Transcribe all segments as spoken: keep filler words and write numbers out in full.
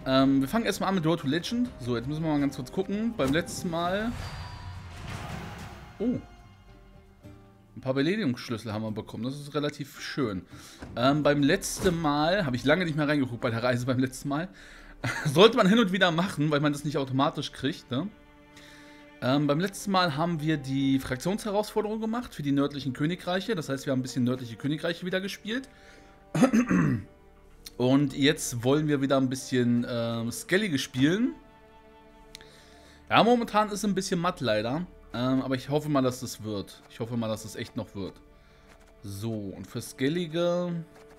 Ähm, wir fangen erstmal an mit Road to Legend. So, jetzt müssen wir mal ganz kurz gucken. Beim letzten Mal... Oh. Ein paar Belegungsschlüssel haben wir bekommen. Das ist relativ schön. Ähm, beim letzten Mal... Habe ich lange nicht mehr reingeguckt bei der Reise beim letzten Mal. Sollte man hin und wieder machen, weil man das nicht automatisch kriegt, ne? Ähm, beim letzten Mal haben wir die Fraktionsherausforderung gemacht für die nördlichen Königreiche. Das heißt, wir haben ein bisschen nördliche Königreiche wieder gespielt. Und jetzt wollen wir wieder ein bisschen äh, Skellige spielen. Ja, momentan ist es ein bisschen matt leider. Ähm, aber ich hoffe mal, dass das wird. Ich hoffe mal, dass das echt noch wird. So, und für Skellige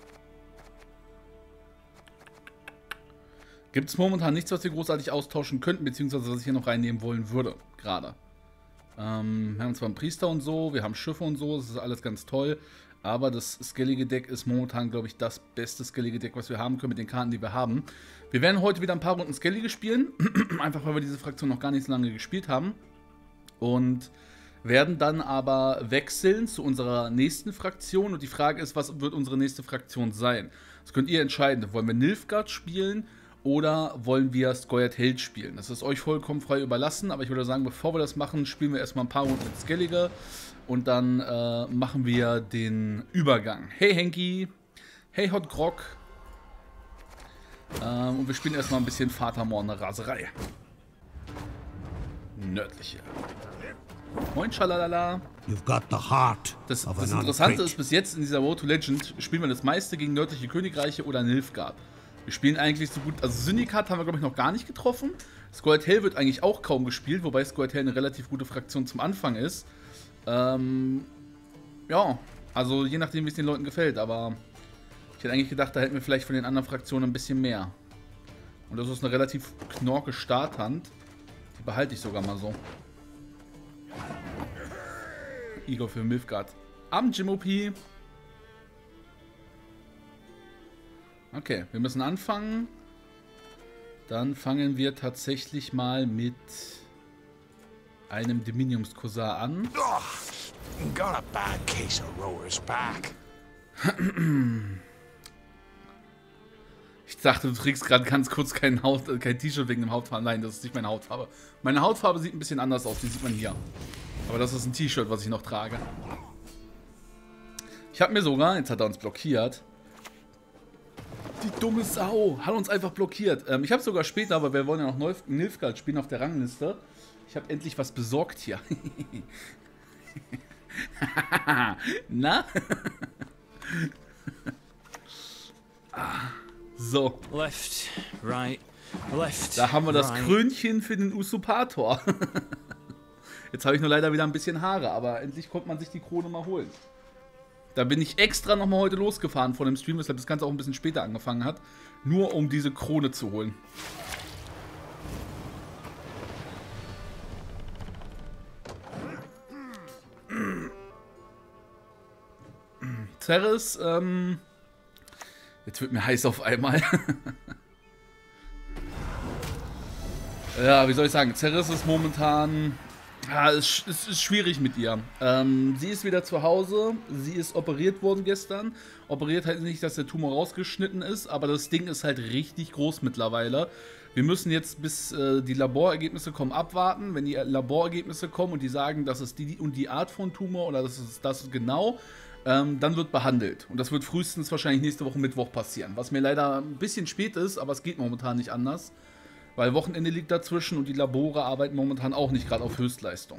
gibt es momentan nichts, was wir großartig austauschen könnten, beziehungsweise was ich hier noch reinnehmen wollen würde, gerade. Ähm, wir haben zwar einen Priester und so, wir haben Schiffe und so, das ist alles ganz toll. Aber das Skellige Deck ist momentan, glaube ich, das beste Skellige Deck, was wir haben können mit den Karten, die wir haben. Wir werden heute wieder ein paar Runden Skellige spielen, einfach weil wir diese Fraktion noch gar nicht so lange gespielt haben. Und werden dann aber wechseln zu unserer nächsten Fraktion. Und die Frage ist, was wird unsere nächste Fraktion sein? Das könnt ihr entscheiden. Wollen wir Nilfgaard spielen oder wollen wir Scoia'tael spielen? Das ist euch vollkommen frei überlassen, aber ich würde sagen, bevor wir das machen, spielen wir erstmal ein paar Runden mit Skellige. Und dann äh, machen wir den Übergang. Hey Henki, hey Hot Grog. Ähm, und wir spielen erstmal ein bisschen Vatermord, eine Raserei. Nördliche. Moin, Schalalala. You've got the heart Das, of das an Interessante unprick. ist, bis jetzt in dieser Road to Legend spielen wir das meiste gegen nördliche Königreiche oder Nilfgaard. Wir spielen eigentlich so gut, also Syndikat haben wir glaube ich noch gar nicht getroffen. Scoia'tael wird eigentlich auch kaum gespielt, wobei Scoia'tael eine relativ gute Fraktion zum Anfang ist. Ähm, ja, also je nachdem wie es den Leuten gefällt, aber ich hätte eigentlich gedacht, da hätten wir vielleicht von den anderen Fraktionen ein bisschen mehr. Und das ist eine relativ knorke Starthand. Die behalte ich sogar mal so. Igor für Nilfgaard. Am Jim O P. Okay, wir müssen anfangen. Dann fangen wir tatsächlich mal mit einem Dominiumskursar an. Got a bad case of rower's back. Ich dachte, du trägst gerade ganz kurz kein, Haut, äh, kein T-Shirt wegen dem Hautfarbe. Nein, das ist nicht meine Hautfarbe. Meine Hautfarbe sieht ein bisschen anders aus, die sieht man hier. Aber das ist ein T-Shirt, was ich noch trage. Ich habe mir sogar, jetzt hat er uns blockiert. Die dumme Sau hat uns einfach blockiert. Ähm, ich habe sogar später, aber wir wollen ja noch Nilfgaard spielen auf der Rangliste. Ich habe endlich was besorgt hier. Na? ah, so. Left, right, left. Da haben wir das right. Krönchen für den Usurpator. Jetzt habe ich nur leider wieder ein bisschen Haare, aber endlich konnte man sich die Krone mal holen. Da bin ich extra nochmal heute losgefahren von dem Stream, weshalb das Ganze auch ein bisschen später angefangen hat. Nur um diese Krone zu holen. Ceres, ähm... jetzt wird mir heiß auf einmal. Ja, wie soll ich sagen? Ceres ist momentan... Ja, es, es ist schwierig mit ihr. Ähm, sie ist wieder zu Hause. Sie ist operiert worden gestern. Operiert halt nicht, dass der Tumor rausgeschnitten ist, aber das Ding ist halt richtig groß mittlerweile. Wir müssen jetzt, bis äh, die Laborergebnisse kommen, abwarten. Wenn die Laborergebnisse kommen und die sagen, das ist die und die Art von Tumor oder das ist das genau, ähm, dann wird behandelt. Und das wird frühestens wahrscheinlich nächste Woche Mittwoch passieren. Was mir leider ein bisschen spät ist, aber es geht momentan nicht anders. Weil Wochenende liegt dazwischen und die Labore arbeiten momentan auch nicht gerade auf Höchstleistung.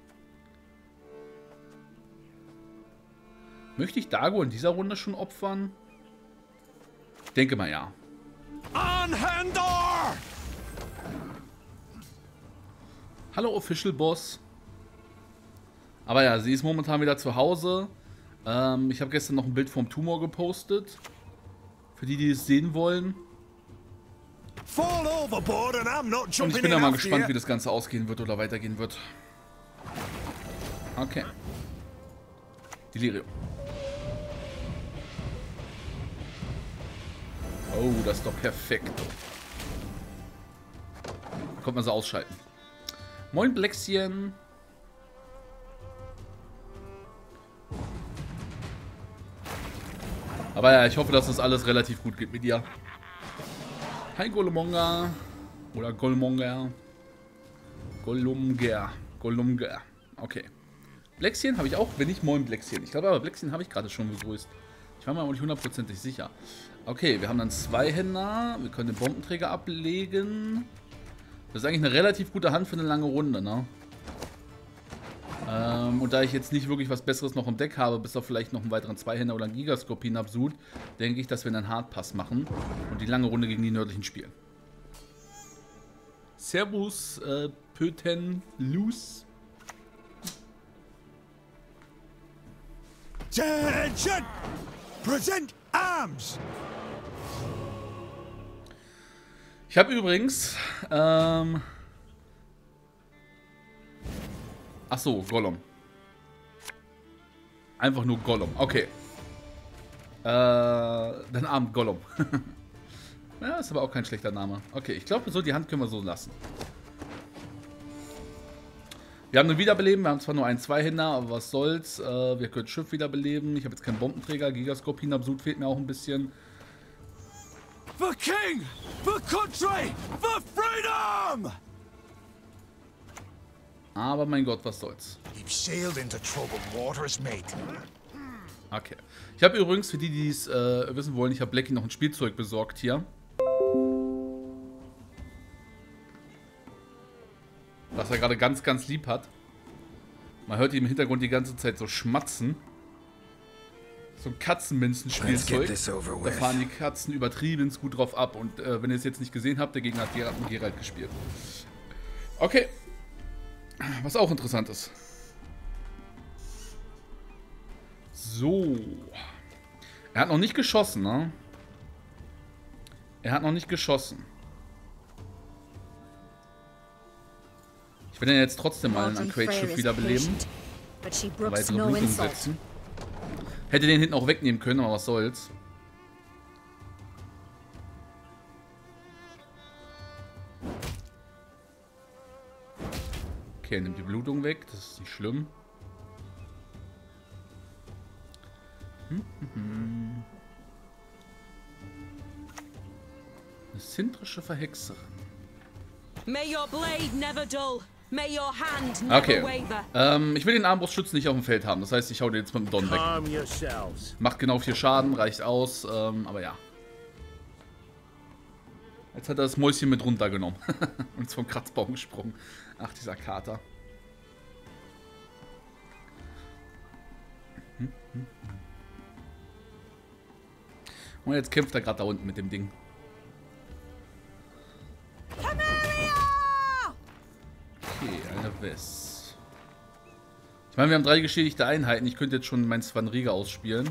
Möchte ich Dago in dieser Runde schon opfern? Ich denke mal ja. Anhendor! Hallo Official Boss. Aber ja, sie ist momentan wieder zu Hause. Ähm, ich habe gestern noch ein Bild vom Tumor gepostet. Für die, die es sehen wollen. Fall overboard and I'm not Und jumping ich bin ja in mal after gespannt, you. wie das Ganze ausgehen wird oder weitergehen wird. Okay. Delirio. Oh, das ist doch perfekt. Da kommt man so ausschalten. Moin, Blexchen. Aber ja, ich hoffe, dass das alles relativ gut geht mit ihr. Hi Golomonga. Oder Golmonger. Golumger. Golumger. Okay. Blexien habe ich auch, wenn nicht Moin Blexien. Ich glaube aber, Blexien habe ich gerade schon begrüßt. Ich war mir aber nicht hundertprozentig sicher. Okay, wir haben dann zwei Händler. Wir können den Bombenträger ablegen. Das ist eigentlich eine relativ gute Hand für eine lange Runde, ne? Ähm, und da ich jetzt nicht wirklich was Besseres noch im Deck habe, bis auf vielleicht noch einen weiteren Zweihänder oder einen Gigaskorpion-Absud, denke ich, dass wir einen Hardpass machen und die lange Runde gegen die Nördlichen spielen. Servus, äh, Pöten, Luz. Attention! Present arms! Ich habe übrigens, ähm... Ach so, Gollum. Einfach nur Gollum, okay. Äh, dein Abend Gollum. Ja, ist aber auch kein schlechter Name. Okay, ich glaube, so die Hand können wir so lassen. Wir haben ein Wiederbeleben, wir haben zwar nur einen Zweihänder, aber was soll's. Äh, wir können das Schiff wiederbeleben. Ich habe jetzt keinen Bombenträger. Gigaskorpion Absud fehlt mir auch ein bisschen. For king! For country! For freedom! Aber mein Gott, was soll's. You've sailed into troubled waters, mate. Okay. Ich habe übrigens, für die, die es äh, wissen wollen, ich habe Blackie noch ein Spielzeug besorgt hier. Was er gerade ganz, ganz lieb hat. Man hört ihn im Hintergrund die ganze Zeit so schmatzen. So ein Katzenminzen-Spielzeug. Da fahren die Katzen übertrieben gut drauf ab. Und äh, wenn ihr es jetzt nicht gesehen habt, der Gegner hat Geralt und Geralt gespielt. Okay. Was auch interessant ist. So. Er hat noch nicht geschossen, ne? Er hat noch nicht geschossen. Ich will den jetzt trotzdem mal ein Quake-Schiff wiederbeleben. Weitere Blutung setzen. Hätte den hinten auch wegnehmen können, aber was soll's. Okay, er nimmt die Blutung weg, das ist nicht schlimm. Hm, hm, hm. Eine zintrische Verhexerin. May your blade never dull. May your hand never Okay. waver. Ähm, ich will den Armbrustschützen nicht auf dem Feld haben. Das heißt, ich hau den jetzt mit dem Don weg. Calm yourselves. Macht genau vier Schaden, reicht aus. Ähm, aber ja. Jetzt hat er das Mäuschen mit runtergenommen. Und ist vom Kratzbaum gesprungen. Ach, dieser Kater. Und jetzt kämpft er gerade da unten mit dem Ding. Okay, eine West. Ich meine, wir haben drei geschädigte Einheiten. Ich könnte jetzt schon meinen Svanriga ausspielen.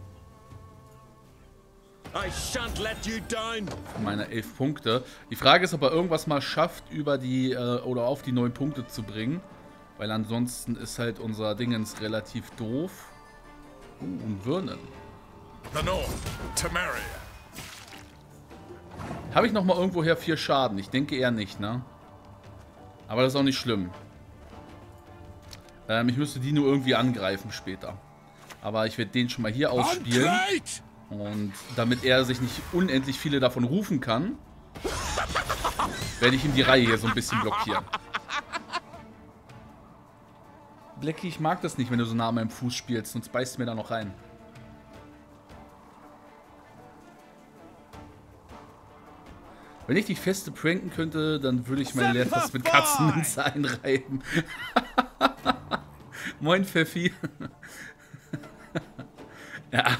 I shan't let you down. Für meine elf Punkte. Die Frage ist, ob er irgendwas mal schafft, über die äh, oder auf die neun Punkte zu bringen. Weil ansonsten ist halt unser Dingens relativ doof. Uh, und Vernon. The North, Temeria. Habe ich noch mal irgendwoher vier Schaden? Ich denke eher nicht, ne? Aber das ist auch nicht schlimm. Ähm, ich müsste die nur irgendwie angreifen später. Aber ich werde den schon mal hier ausspielen. Und damit er sich nicht unendlich viele davon rufen kann, werde ich ihm die Reihe hier so ein bisschen blockieren. Blackie, ich mag das nicht, wenn du so nah an meinem Fuß spielst, sonst beißt du mir da noch rein. Wenn ich dich feste pranken könnte, dann würde ich mein Leertaste mit Katzenminze einreiben. Moin, Pfeffi. Ja.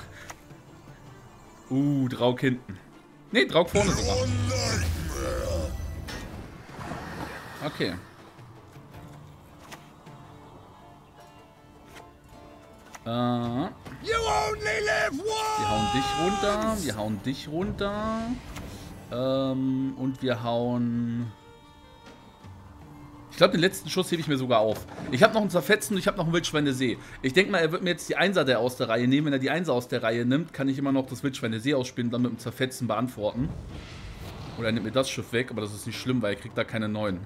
Uh, Draug hinten. Ne, Draug vorne sogar. Okay. Äh, wir hauen dich runter. Wir hauen dich runter. Ähm, und wir hauen... Ich glaube, den letzten Schuss hebe ich mir sogar auf. Ich habe noch einen Zerfetzen und ich habe noch einen Wildschweine-See. Ich denke mal, er wird mir jetzt die Einser der aus der Reihe nehmen. Wenn er die Einser aus der Reihe nimmt, kann ich immer noch das Wildschweine-See ausspielen und dann mit dem Zerfetzen beantworten. Oder er nimmt mir das Schiff weg, aber das ist nicht schlimm, weil er kriegt da keine neuen.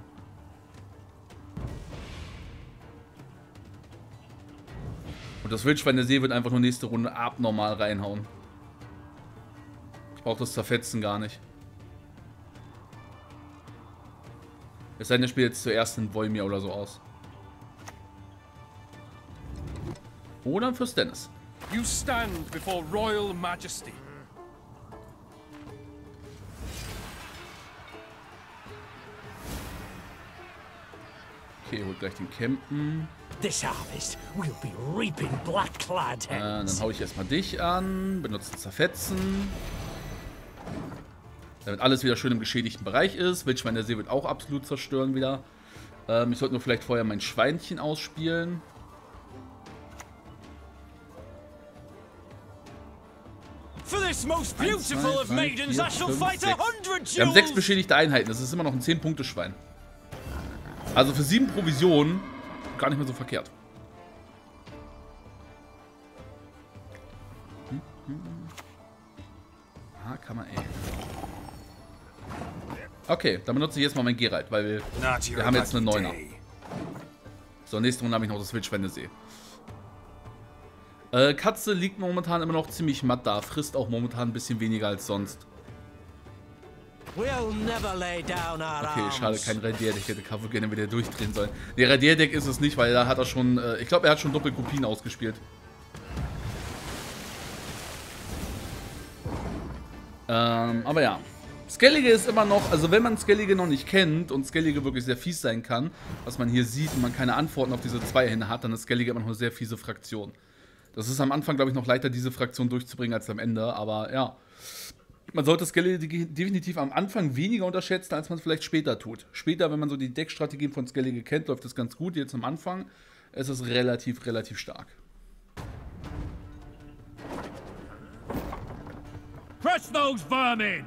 Und das Wildschweine-See wird einfach nur nächste Runde abnormal reinhauen. Ich brauche das Zerfetzen gar nicht. Es sei denn, der spielt jetzt zuerst in Volmir oder so aus. Oder für Stannis. You stand before royal majesty. Okay, holt gleich den Campen. This harvest we'll be reaping black-clad Äh, dann hands. hau ich erstmal dich an. Benutze Zerfetzen. Damit alles wieder schön im geschädigten Bereich ist. Wildschwein der See wird auch absolut zerstören wieder. Ähm, ich sollte nur vielleicht vorher mein Schweinchen ausspielen. For this most beautiful of maidens, I shall fight a hundred Wir haben sechs duels. beschädigte Einheiten. Das ist immer noch ein zehn Punkte Schwein. Also für sieben Provisionen gar nicht mehr so verkehrt. Hm, hm. Ah, kann man, ey. Okay, dann benutze ich jetzt mal mein Geralt, weil wir, Not wir your haben jetzt eine lucky Neuner. day. So, nächste Runde habe ich noch das Wildschwein der See. Äh, Katze liegt momentan immer noch ziemlich matt da. Frisst auch momentan ein bisschen weniger als sonst. We'll never lay down our Okay, arms. schade, kein Radierdeck. Hätte Kafu gerne wieder durchdrehen sollen. Der Radierdeck ist es nicht, weil da hat er schon, äh, ich glaube, er hat schon Doppelkopien ausgespielt. Ähm, aber ja. Skellige ist immer noch, also wenn man Skellige noch nicht kennt und Skellige wirklich sehr fies sein kann, was man hier sieht und man keine Antworten auf diese zwei Hände hat, dann ist Skellige immer noch eine sehr fiese Fraktion. Das ist am Anfang, glaube ich, noch leichter, diese Fraktion durchzubringen als am Ende, aber ja. Man sollte Skellige definitiv am Anfang weniger unterschätzen, als man es vielleicht später tut. Später, wenn man so die Deckstrategien von Skellige kennt, läuft das ganz gut. Jetzt am Anfang ist es relativ, relativ stark. Crush those vermin!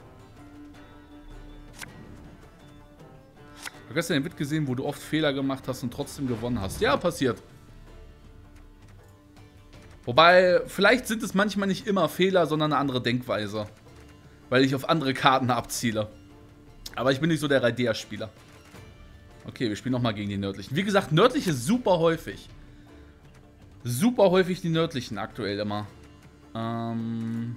Ich habe gestern den Witz gesehen, wo du oft Fehler gemacht hast und trotzdem gewonnen hast. Ja, passiert. Wobei, vielleicht sind es manchmal nicht immer Fehler, sondern eine andere Denkweise. Weil ich auf andere Karten abziele. Aber ich bin nicht so der Radea-Spieler. Okay, wir spielen nochmal gegen die Nördlichen. Wie gesagt, Nördliche super häufig. Super häufig die Nördlichen aktuell immer. Ähm...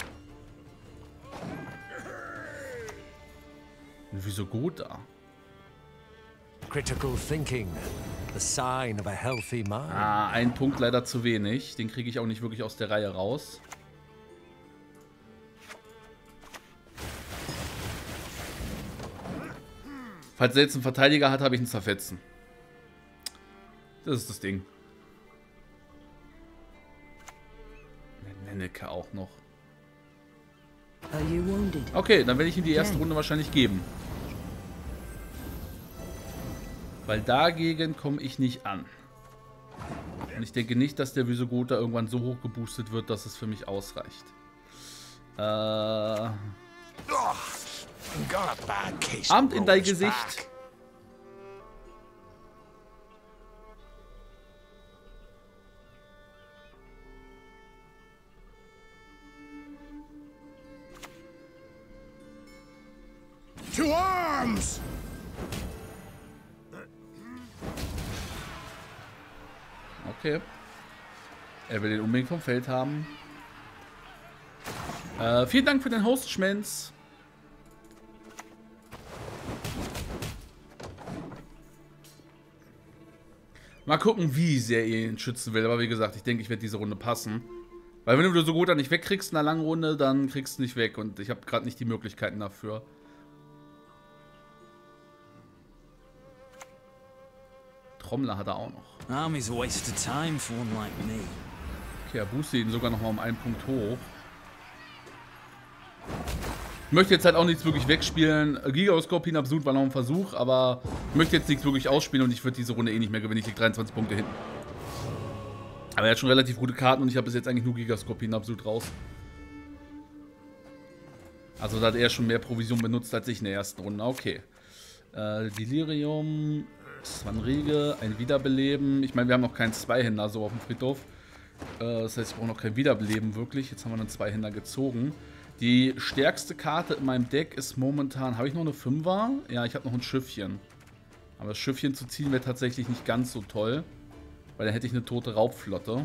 Wieso gut da? Critical thinking, the sign of a healthy mind. Ah, ein Punkt leider zu wenig. Den kriege ich auch nicht wirklich aus der Reihe raus. Falls er jetzt einen Verteidiger hat, habe ich einen Zerfetzen. Das ist das Ding. Nenneke auch noch. Are you wounded? Okay, dann werde ich ihm die erste Runde wahrscheinlich geben. Weil dagegen komme ich nicht an. Und ich denke nicht, dass der Wysogota irgendwann so hoch geboostet wird, dass es für mich ausreicht. Äh, Got a bad case Amt of in dein rollers Gesicht. back. To arms! Okay. Er will den unbedingt vom Feld haben. Äh, vielen Dank für den Host, Schmenz. Mal gucken, wie sehr ihr ihn schützen will. Aber wie gesagt, ich denke, ich werde diese Runde passen. Weil wenn du so gut dann nicht wegkriegst in einer langen Runde, dann kriegst du nicht weg. Und ich habe gerade nicht die Möglichkeiten dafür. Trommler hat er auch noch. Army's a waste of time for one like me. Okay, er boostet ihn sogar noch mal um einen Punkt hoch. Ich möchte jetzt halt auch nichts wirklich wegspielen. Gigascorpion absolut war noch ein Versuch, aber ich möchte jetzt nichts wirklich ausspielen und ich würde diese Runde eh nicht mehr gewinnen. Ich liege dreiundzwanzig Punkte hinten. Aber er hat schon relativ gute Karten und ich habe bis jetzt eigentlich nur Gigascorpion absolut raus. Also da hat er schon mehr Provision benutzt als ich in der ersten Runde. Okay. Äh, Delirium, Svanrige, ein Wiederbeleben. Ich meine, wir haben noch keinen Zweihänder so auf dem Friedhof. Äh, das heißt, ich brauche noch kein Wiederbeleben wirklich. Jetzt haben wir einen Zweihänder gezogen. Die stärkste Karte in meinem Deck ist momentan... Habe ich noch eine Fünfer? Ja, ich habe noch ein Schiffchen. Aber das Schiffchen zu ziehen wäre tatsächlich nicht ganz so toll. Weil dann hätte ich eine tote Raubflotte.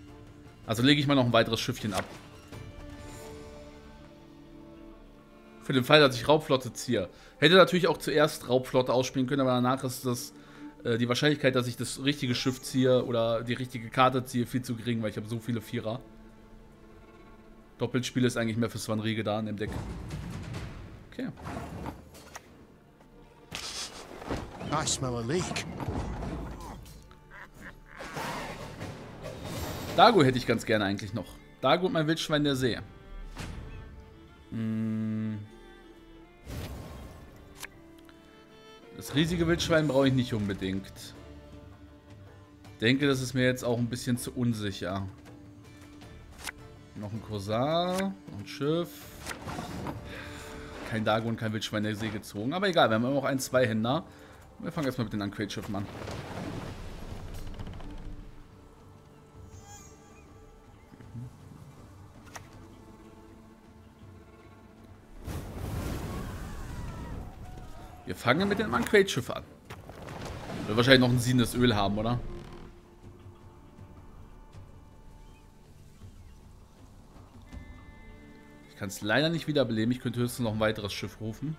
Also lege ich mal noch ein weiteres Schiffchen ab. Für den Fall, dass ich Raubflotte ziehe. Hätte natürlich auch zuerst Raubflotte ausspielen können, aber danach ist das äh, die Wahrscheinlichkeit, dass ich das richtige Schiff ziehe oder die richtige Karte ziehe, viel zu gering, weil ich habe so viele Vierer. Doppelspiel ist eigentlich mehr für Svan Riege da in dem Deck. Okay. I smell a leak. Dago hätte ich ganz gerne eigentlich noch. Dago und mein Wildschwein der See. Hm. Das riesige Wildschwein brauche ich nicht unbedingt. Ich denke, das ist mir jetzt auch ein bisschen zu unsicher. Noch ein Corsar, noch ein Schiff. Kein Dago und kein Wildschwein der See gezogen. Aber egal, wir haben immer noch ein Zweihänder. Wir fangen erstmal mit den Uncrate-Schiffen an. Wir fangen mit dem Uncrate-Schiff an. Wir wahrscheinlich noch ein siedendes Öl haben, oder? Ich kann es leider nicht wiederbeleben. Ich könnte höchstens noch ein weiteres Schiff rufen.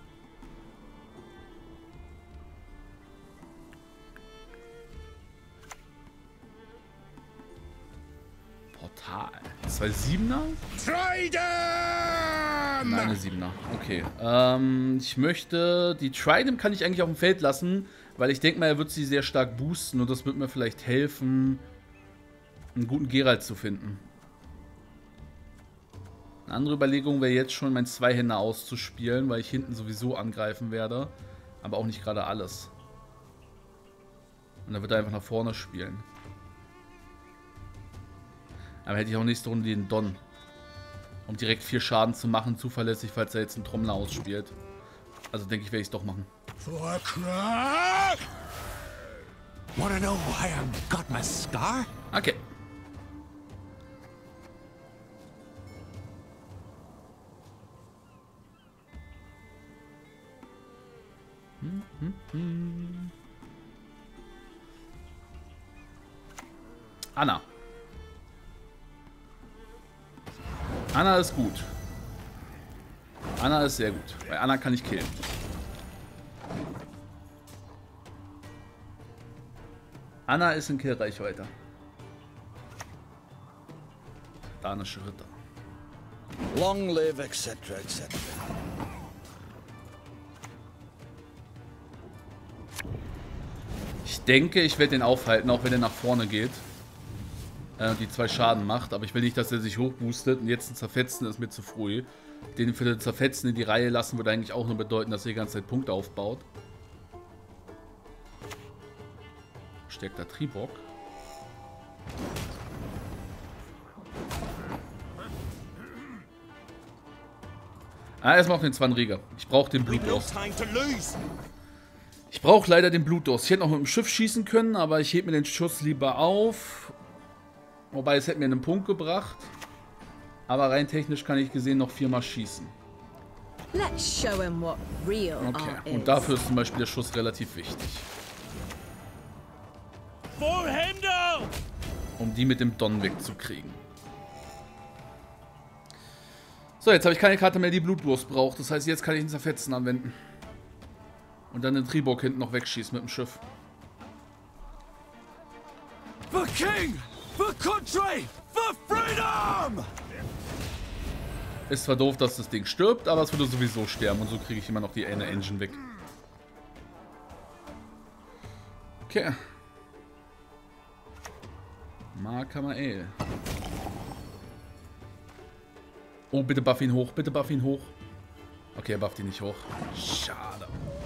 Portal. Zwei Siebener? Trident! Nein, eine Siebener. Okay. Ähm, ich möchte... Die Trident kann ich eigentlich auf dem Feld lassen, weil ich denke mal, er wird sie sehr stark boosten und das wird mir vielleicht helfen, einen guten Geralt zu finden. Eine andere Überlegung wäre jetzt schon, mein Zweihänder auszuspielen, weil ich hinten sowieso angreifen werde. Aber auch nicht gerade alles. Und dann wird er einfach nach vorne spielen. Aber hätte ich auch nächste Runde den Don. Um direkt vier Schaden zu machen, zuverlässig, falls er jetzt einen Trommler ausspielt. Also denke ich, werde ich es doch machen. Wanna know why I've got my scar? Okay. Hm, hm, hm. Anna. Anna ist gut. Anna ist sehr gut. Bei Anna kann ich killen. Anna ist in Killreichweite. Danische Ritter. Long live, et cetera et cetera. Ich denke, ich werde den aufhalten, auch wenn er nach vorne geht. Äh, die zwei Schaden macht. Aber ich will nicht, dass er sich hochboostet. Und jetzt ein Zerfetzen ist mir zu früh. Den für den Zerfetzen in die Reihe lassen würde eigentlich auch nur bedeuten, dass er die ganze Zeit Punkte aufbaut. Stärkter Tribok. Ah, erstmal auf den Svan Riege. Ich brauche den Blutdurst. Ich brauche leider den Blutdurst. Ich hätte noch mit dem Schiff schießen können, aber ich hebe mir den Schuss lieber auf. Wobei, es hätte mir einen Punkt gebracht. Aber rein technisch kann ich gesehen noch viermal schießen. Let's show him what real Okay, art und is. dafür ist zum Beispiel der Schuss relativ wichtig. For him now! Um die mit dem Don wegzukriegen. So, jetzt habe ich keine Karte mehr, die Blutdurst braucht. Das heißt, jetzt kann ich einen Zerfetzen anwenden. Und dann den Tribok hinten noch wegschießen mit dem Schiff. For king! For country! For freedom! Ist zwar doof, dass das Ding stirbt, aber es würde sowieso sterben. Und so kriege ich immer noch die eine Engine weg. Okay. Makamael. Oh, bitte buff ihn hoch, bitte buff ihn hoch. Okay, er bufft ihn nicht hoch. Schade.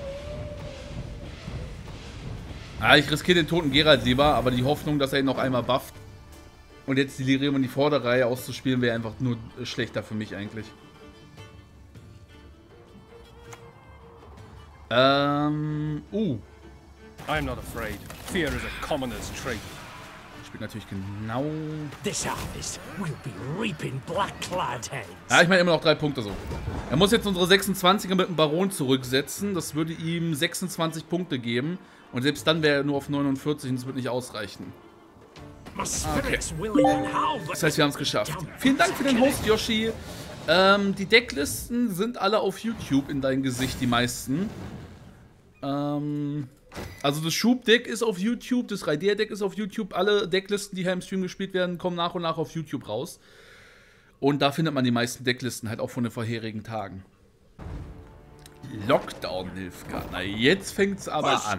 Ah, ich riskiere den toten Geralt lieber, aber die Hoffnung, dass er ihn noch einmal bufft und jetzt Delirium in die Vorderreihe auszuspielen, wäre einfach nur schlechter für mich eigentlich. Ähm, uh. I'm not afraid. Fear is a commoner's trait. Spielt natürlich genau... This harvest will be reaping black-clad heads. Ja, ich meine immer noch drei Punkte so. Er muss jetzt unsere sechsundzwanziger mit dem Baron zurücksetzen. Das würde ihm sechsundzwanzig Punkte geben. Und selbst dann wäre er nur auf neunundvierzig und das wird nicht ausreichen. My spirit's willing and how, but Das heißt, wir haben es geschafft. Vielen Dank für den Host, Yoshi. Ähm, die Decklisten sind alle auf YouTube in dein Gesicht, die meisten. Ähm, also das Schubdeck ist auf YouTube, das drei D-Deck ist auf YouTube. Alle Decklisten, die hier im Stream gespielt werden, kommen nach und nach auf YouTube raus. Und da findet man die meisten Decklisten halt auch von den vorherigen Tagen. Lockdown, Nilfgaard. Na, jetzt fängt's aber an.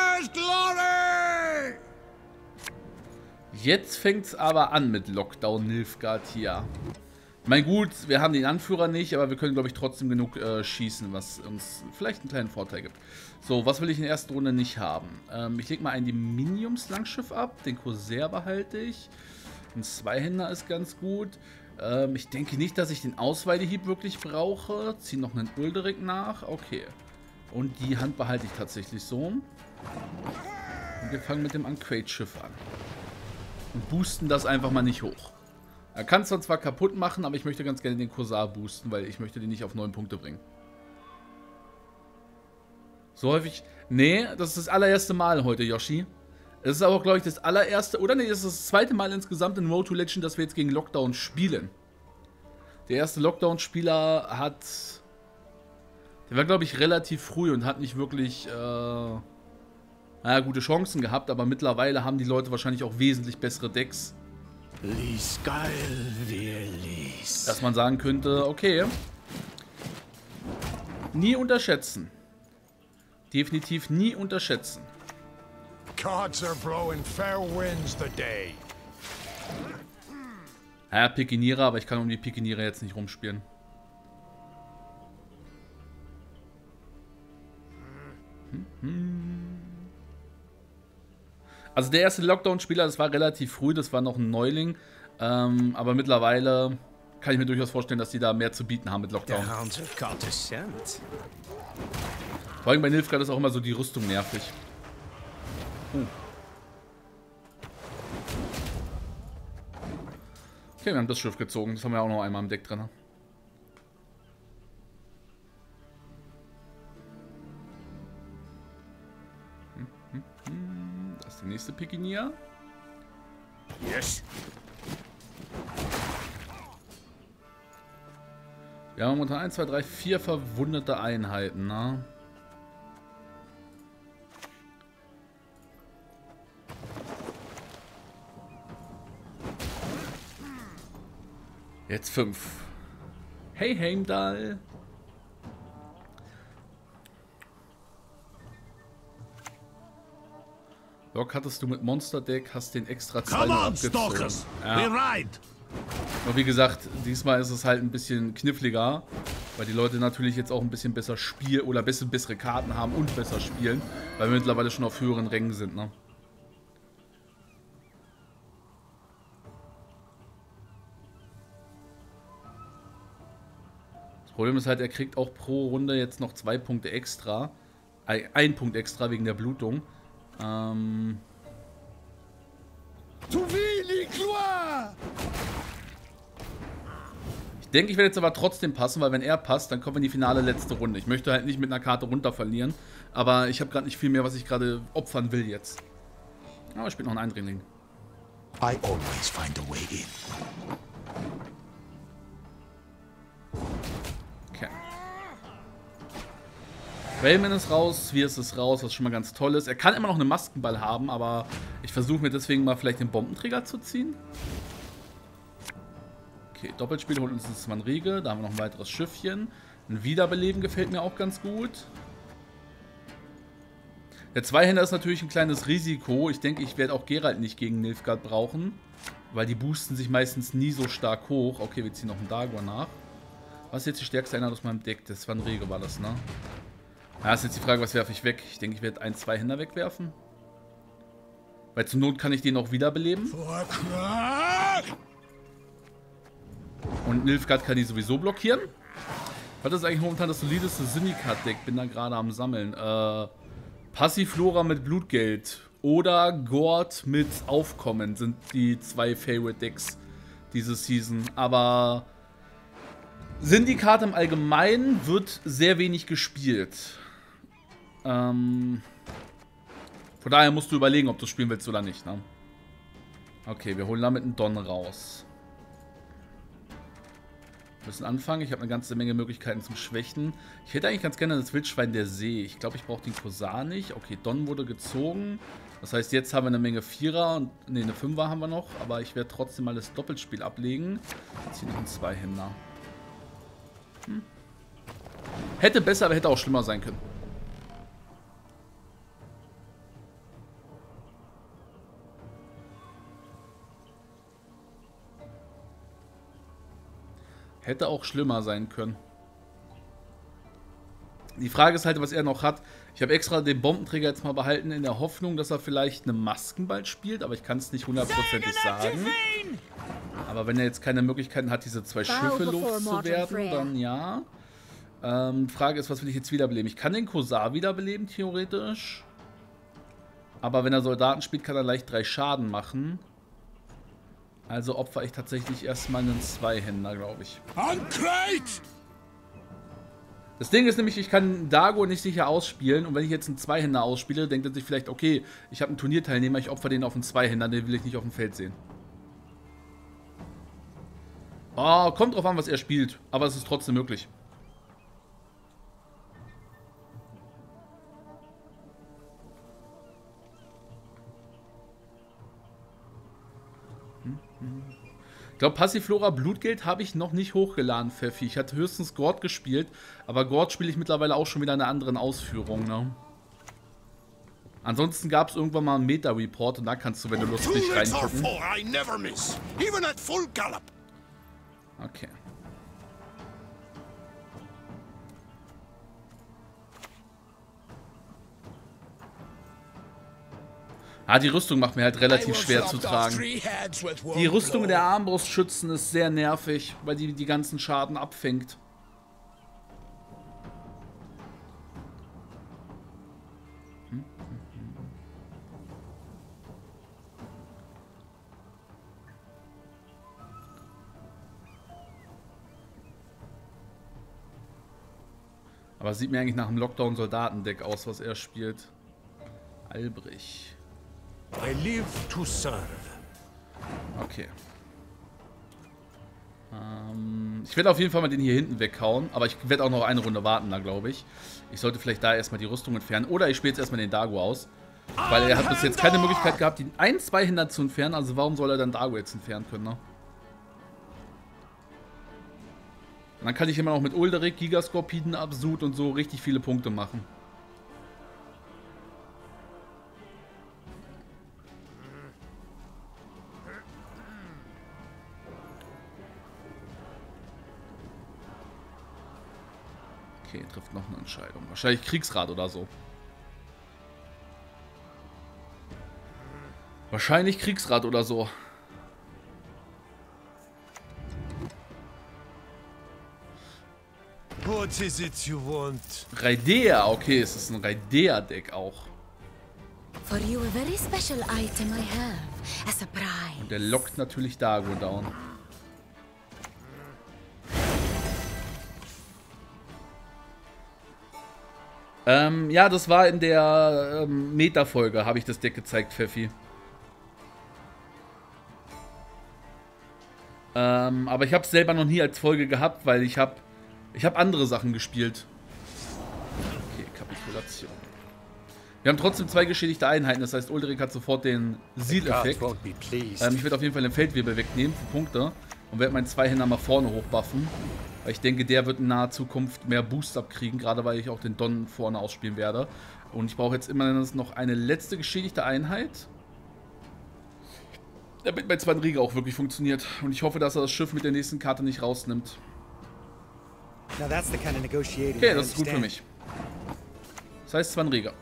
Jetzt fängt's aber an mit Lockdown, Nilfgaard hier. Mein gut, wir haben den Anführer nicht, aber wir können, glaube ich, trotzdem genug äh, schießen, was uns vielleicht einen kleinen Vorteil gibt. So, was will ich in der ersten Runde nicht haben? Ähm, ich lege mal ein Dominiums-Langschiff ab. Den Corsair behalte ich. Ein Zweihänder ist ganz gut. Ähm, ich denke nicht, dass ich den Ausweidehieb wirklich brauche. Ziehe noch einen Ulderik nach. Okay. Und die Hand behalte ich tatsächlich so. Und wir fangen mit dem Unquaid-Schiff an. Und boosten das einfach mal nicht hoch. Er kann es dann zwar kaputt machen, aber ich möchte ganz gerne den Corsair boosten, weil ich möchte den nicht auf neun Punkte bringen. So häufig... Nee, das ist das allererste Mal heute, Yoshi. Es ist aber, glaube ich, das allererste... Oder nee, das ist das zweite Mal insgesamt in Road to Legend, dass wir jetzt gegen Lockdown spielen. Der erste Lockdown-Spieler hat... Der war, glaube ich, relativ früh und hat nicht wirklich... Äh, naja, gute Chancen gehabt, aber mittlerweile haben die Leute wahrscheinlich auch wesentlich bessere Decks. Lies geil, wir lies. Dass man sagen könnte, okay. Nie unterschätzen. Definitiv nie unterschätzen. Gods are blowing fair winds today. Ja, Pikiniere, aber ich kann um die Pikiniere jetzt nicht rumspielen. Also der erste Lockdown-Spieler, das war relativ früh, das war noch ein Neuling. Ähm, aber mittlerweile kann ich mir durchaus vorstellen, dass die da mehr zu bieten haben mit Lockdown. Vor allem bei Nilfgaard ist auch immer so die Rüstung nervig. Uh. Okay, wir haben das Schiff gezogen. Das haben wir auch noch einmal im Deck drin. Das ist der nächste Pikinier. Yes. Wir haben momentan eins, zwei, drei, vier verwundete Einheiten, ne? Jetzt fünf. Hey Heimdall. Lok hattest du mit Monster Deck, hast den extra zwei noch abgezogen. Ja. Aber wie gesagt, diesmal ist es halt ein bisschen kniffliger, weil die Leute natürlich jetzt auch ein bisschen besser spielen oder bisschen bessere Karten haben und besser spielen, weil wir mittlerweile schon auf höheren Rängen sind, ne? Das Problem ist halt, er kriegt auch pro Runde jetzt noch zwei Punkte extra. Ein Punkt extra wegen der Blutung. Ähm. Ich denke, ich werde jetzt aber trotzdem passen, weil wenn er passt, dann kommen wir in die finale letzte Runde. Ich möchte halt nicht mit einer Karte runter verlieren, aber ich habe gerade nicht viel mehr, was ich gerade opfern will jetzt. Aber ich spiele noch einen Eindringling. I always find a way in. Okay. Railman ist raus, Sviers ist raus, was schon mal ganz toll ist. Er kann immer noch einen Maskenball haben, aber ich versuche mir deswegen mal vielleicht den Bombenträger zu ziehen. Okay, Doppelspiel holt uns das Manrige, da haben wir noch ein weiteres Schiffchen. Ein Wiederbeleben gefällt mir auch ganz gut. Der Zweihänder ist natürlich ein kleines Risiko. Ich denke, ich werde auch Geralt nicht gegen Nilfgaard brauchen, weil die boosten sich meistens nie so stark hoch. Okay, wir ziehen noch einen Dagon nach. Was ist jetzt die stärkste Einheit aus meinem Deck? Das Manrige war das, ne? Ja, ist jetzt die Frage, was werfe ich weg? Ich denke, ich werde ein, zwei Händer wegwerfen. Weil zur Not kann ich den auch wiederbeleben. Und Nilfgaard kann die sowieso blockieren. Was ist eigentlich momentan das solideste Syndikat-Deck? Bin da gerade am Sammeln. Äh, Passiflora mit Blutgeld oder Gord mit Aufkommen sind die zwei Favorite-Decks diese Season. Aber Syndikat im Allgemeinen wird sehr wenig gespielt. Ähm, von daher musst du überlegen, ob du spielen willst oder nicht, ne? Okay, wir holen damit einen Don raus. Wir müssen anfangen. Ich habe eine ganze Menge Möglichkeiten zum Schwächen. Ich hätte eigentlich ganz gerne das Wildschwein der See. Ich glaube, ich brauche den Korsar nicht. Okay, Don wurde gezogen. Das heißt, jetzt haben wir eine Menge Vierer und ne, eine Fünfer haben wir noch. Aber ich werde trotzdem mal das Doppelspiel ablegen. Jetzt hier noch ein Zweihänder. Hm. Hätte besser, aber hätte auch schlimmer sein können. Hätte auch schlimmer sein können. Die Frage ist halt, was er noch hat. Ich habe extra den Bombenträger jetzt mal behalten, in der Hoffnung, dass er vielleicht eine Maskenball spielt, aber ich kann es nicht hundertprozentig sagen. Aber wenn er jetzt keine Möglichkeiten hat, diese zwei Schiffe loszuwerden, dann ja. Ähm, Frage ist, was will ich jetzt wiederbeleben? Ich kann den Korsar wiederbeleben, theoretisch. Aber wenn er Soldaten spielt, kann er leicht drei Schaden machen. Also opfer ich tatsächlich erstmal einen Zweihänder, glaube ich. Das Ding ist nämlich, ich kann Dago nicht sicher ausspielen. Und wenn ich jetzt einen Zweihänder ausspiele, denkt er sich vielleicht, okay, ich habe einen Turnierteilnehmer, ich opfer den auf einen Zweihänder, den will ich nicht auf dem Feld sehen. Oh, kommt drauf an, was er spielt. Aber es ist trotzdem möglich. Ich glaube, Passiflora Blutgeld habe ich noch nicht hochgeladen, Pfeffi. Ich hatte höchstens Gord gespielt, aber Gord spiele ich mittlerweile auch schon wieder in einer anderen Ausführung, ne? Ansonsten gab es irgendwann mal einen Meta-Report und da kannst du, wenn du Lust bist, reingucken. Okay. Ah, die Rüstung macht mir halt relativ schwer zu tragen. Die Rüstung der Armbrustschützen ist sehr nervig, weil die die ganzen Schaden abfängt. Hm? Aber sieht mir eigentlich nach einem Lockdown-Soldatendeck aus, was er spielt. Albrich. I live to serve. Okay. Ähm, ich werde auf jeden Fall mal den hier hinten weghauen, aber ich werde auch noch eine Runde warten, da glaube ich. Ich sollte vielleicht da erstmal die Rüstung entfernen. Oder ich spiele jetzt erstmal den Dago aus. Weil er hat bis jetzt keine Möglichkeit gehabt, ihn ein, zwei Händer zu entfernen. Also warum soll er dann Dago jetzt entfernen können, ne? Und dann kann ich immer noch mit Ulderik, Gigaskorpiden, Absud und so richtig viele Punkte machen. Okay, trifft noch eine Entscheidung. Wahrscheinlich Kriegsrat oder so. Wahrscheinlich Kriegsrat oder so. What is it you want? Raidea, okay, es ist ein Raidea-Deck auch. For you a very special item I have. A surprise. Und der lockt natürlich Dago down. Ähm, ja, das war in der ähm, Meta-Folge, habe ich das Deck gezeigt, Pfeffi. Ähm, aber ich habe es selber noch nie als Folge gehabt, weil ich habe ich habe andere Sachen gespielt. Okay, Kapitulation. Wir haben trotzdem zwei geschädigte Einheiten, das heißt, Ulderik hat sofort den Seal-Effekt. Ähm, ich werde auf jeden Fall den Feldwebel wegnehmen für Punkte und werde meinen Zweihänder mal vorne hochbuffen. Weil ich denke, der wird in naher Zukunft mehr Boost abkriegen, gerade weil ich auch den Don vorne ausspielen werde. Und ich brauche jetzt immerhin noch eine letzte geschädigte Einheit. Damit mein Zwanriga auch wirklich funktioniert. Und ich hoffe, dass er das Schiff mit der nächsten Karte nicht rausnimmt. Okay, das ist gut für mich. Das heißt Zwanriga.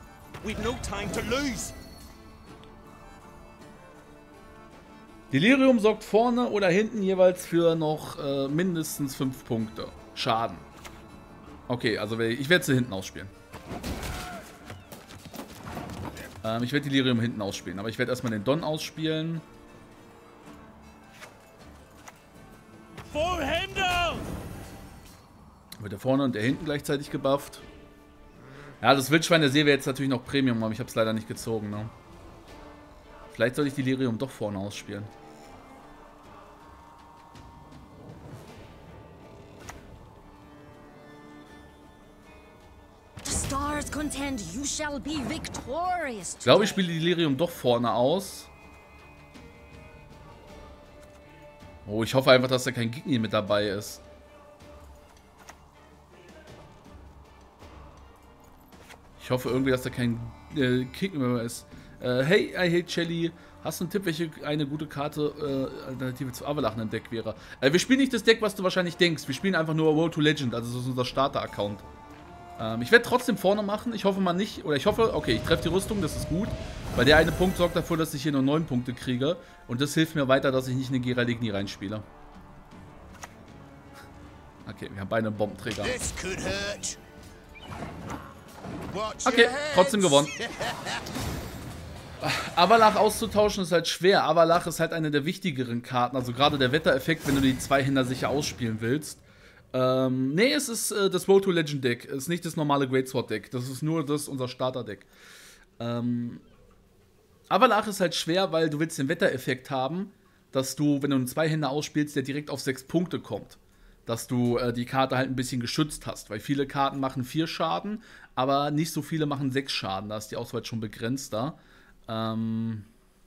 Delirium sorgt vorne oder hinten jeweils für noch äh, mindestens fünf Punkte Schaden. Okay, also ich werde sie hinten ausspielen. Ähm, ich werde Delirium hinten ausspielen, aber ich werde erstmal den Don ausspielen. Wird der vorne und der hinten gleichzeitig gebufft. Ja, das Wildschwein der See wäre jetzt natürlich noch Premium, aber ich habe es leider nicht gezogen, ne? Vielleicht soll ich Delirium doch vorne ausspielen. stars contend, you shall be victorious. Ich glaube, ich spiele Delirium doch vorne aus. Oh, ich hoffe einfach, dass da kein Gigni mit dabei ist. Ich hoffe irgendwie, dass da kein äh, Kick mehr ist. Äh, hey, I hate Shelly. Hast du einen Tipp, welche eine gute Karte äh, Alternative zu Avalach in dem Deck wäre? Äh, wir spielen nicht das Deck, was du wahrscheinlich denkst. Wir spielen einfach nur World to Legend, also das ist unser Starter-Account. Ähm, ich werde trotzdem vorne machen. Ich hoffe mal nicht, oder ich hoffe, okay, ich treffe die Rüstung, das ist gut. Weil der eine Punkt sorgt dafür, dass ich hier nur neun Punkte kriege. Und das hilft mir weiter, dass ich nicht eine Geraligni reinspiele. Okay, wir haben beide einen Bombenträger. Okay, trotzdem gewonnen. Avalach auszutauschen ist halt schwer. Avalach ist halt eine der wichtigeren Karten. Also gerade der Wettereffekt, wenn du die Zweihänder sicher ausspielen willst. Ähm, nee, es ist äh, das Road to Legend Deck. Es ist nicht das normale Greatsword Deck. Das ist nur das, unser Starter Deck. Ähm, Avalach ist halt schwer, weil du willst den Wettereffekt haben, dass du, wenn du einen Zweihänder ausspielst, der direkt auf sechs Punkte kommt. Dass du äh, die Karte halt ein bisschen geschützt hast. Weil viele Karten machen vier Schaden, aber nicht so viele machen sechs Schaden. Da ist die Auswahl schon begrenzter. Ähm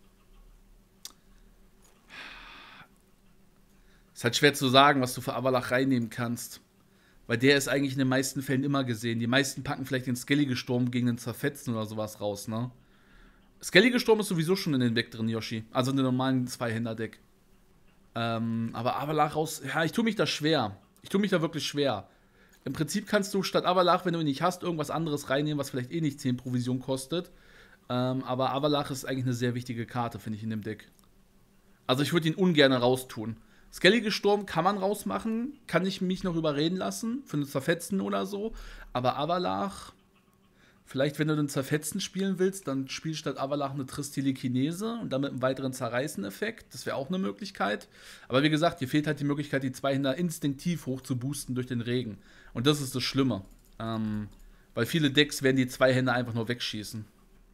ist halt schwer zu sagen, was du für Avalach reinnehmen kannst. Weil der ist eigentlich in den meisten Fällen immer gesehen. Die meisten packen vielleicht den Skellige Sturm gegen den Zerfetzen oder sowas raus, ne? Skellige Sturm ist sowieso schon in den Deck drin, Yoshi. Also in dem normalen Zweihänder-Deck. Ähm, aber Avalach raus... Ja, ich tue mich da schwer. Ich tue mich da wirklich schwer. Im Prinzip kannst du statt Avalach, wenn du ihn nicht hast, irgendwas anderes reinnehmen, was vielleicht eh nicht zehn Provision kostet. Ähm, aber Avalach ist eigentlich eine sehr wichtige Karte, finde ich, in dem Deck. Also ich würde ihn ungern raustun. Skellige Sturm kann man rausmachen, kann ich mich noch überreden lassen, für einen Zerfetzen oder so. Aber Avalach, vielleicht wenn du den Zerfetzen spielen willst, dann spiel statt Avalach eine Tristelekinese und damit einen weiteren Zerreißen-Effekt. Das wäre auch eine Möglichkeit. Aber wie gesagt, dir fehlt halt die Möglichkeit, die Zweihänder instinktiv hoch zu boosten durch den Regen. Und das ist das Schlimme. Ähm, weil viele Decks werden die Zweihänder einfach nur wegschießen.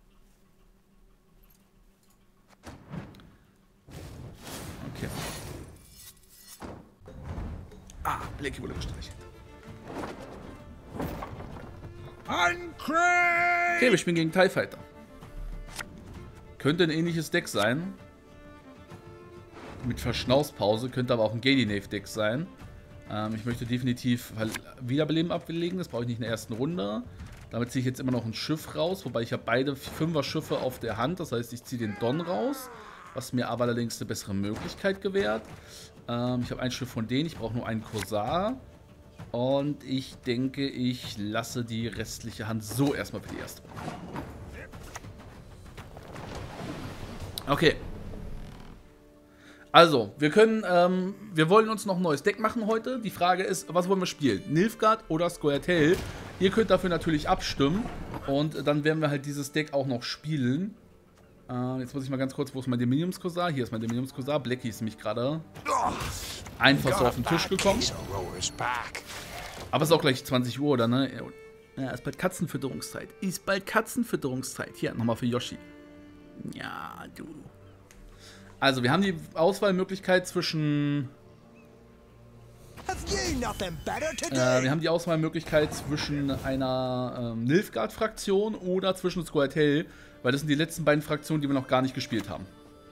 Okay. Ah, Blackie wurde gestreichelt. Okay, wir spielen gegen TIE Fighter. Könnte ein ähnliches Deck sein. Mit Verschnauspause. Könnte aber auch ein Ghedi-Nave-Deck sein. Ähm, ich möchte definitiv Wiederbeleben ablegen. Das brauche ich nicht in der ersten Runde. Damit ziehe ich jetzt immer noch ein Schiff raus. Wobei ich habe beide Fünfer-Schiffe auf der Hand. Das heißt, ich ziehe den Don raus. Was mir aber allerdings eine bessere Möglichkeit gewährt. Ähm, ich habe ein Schiff von denen. Ich brauche nur einen Korsar. Und ich denke, ich lasse die restliche Hand so erstmal für die erste Runde. Okay. Also, wir können, ähm, wir wollen uns noch ein neues Deck machen heute. Die Frage ist, was wollen wir spielen? Nilfgaard oder Scoia'tael? Ihr könnt dafür natürlich abstimmen. Und dann werden wir halt dieses Deck auch noch spielen. Äh, jetzt muss ich mal ganz kurz, wo ist mein Dominiums-Korsar? Hier ist mein Dominiums-Korsar. Blackie ist nämlich gerade einfach so auf den Tisch gekommen. Aber es ist auch gleich zwanzig Uhr, oder ne? Ja, ist bald Katzenfütterungszeit. Ist bald Katzenfütterungszeit. Hier, nochmal für Yoshi. Ja, du. Also, wir haben die Auswahlmöglichkeit zwischen... Äh, wir haben die Auswahlmöglichkeit zwischen einer ähm, Nilfgaard-Fraktion oder zwischen Scoia'tael, weil das sind die letzten beiden Fraktionen, die wir noch gar nicht gespielt haben.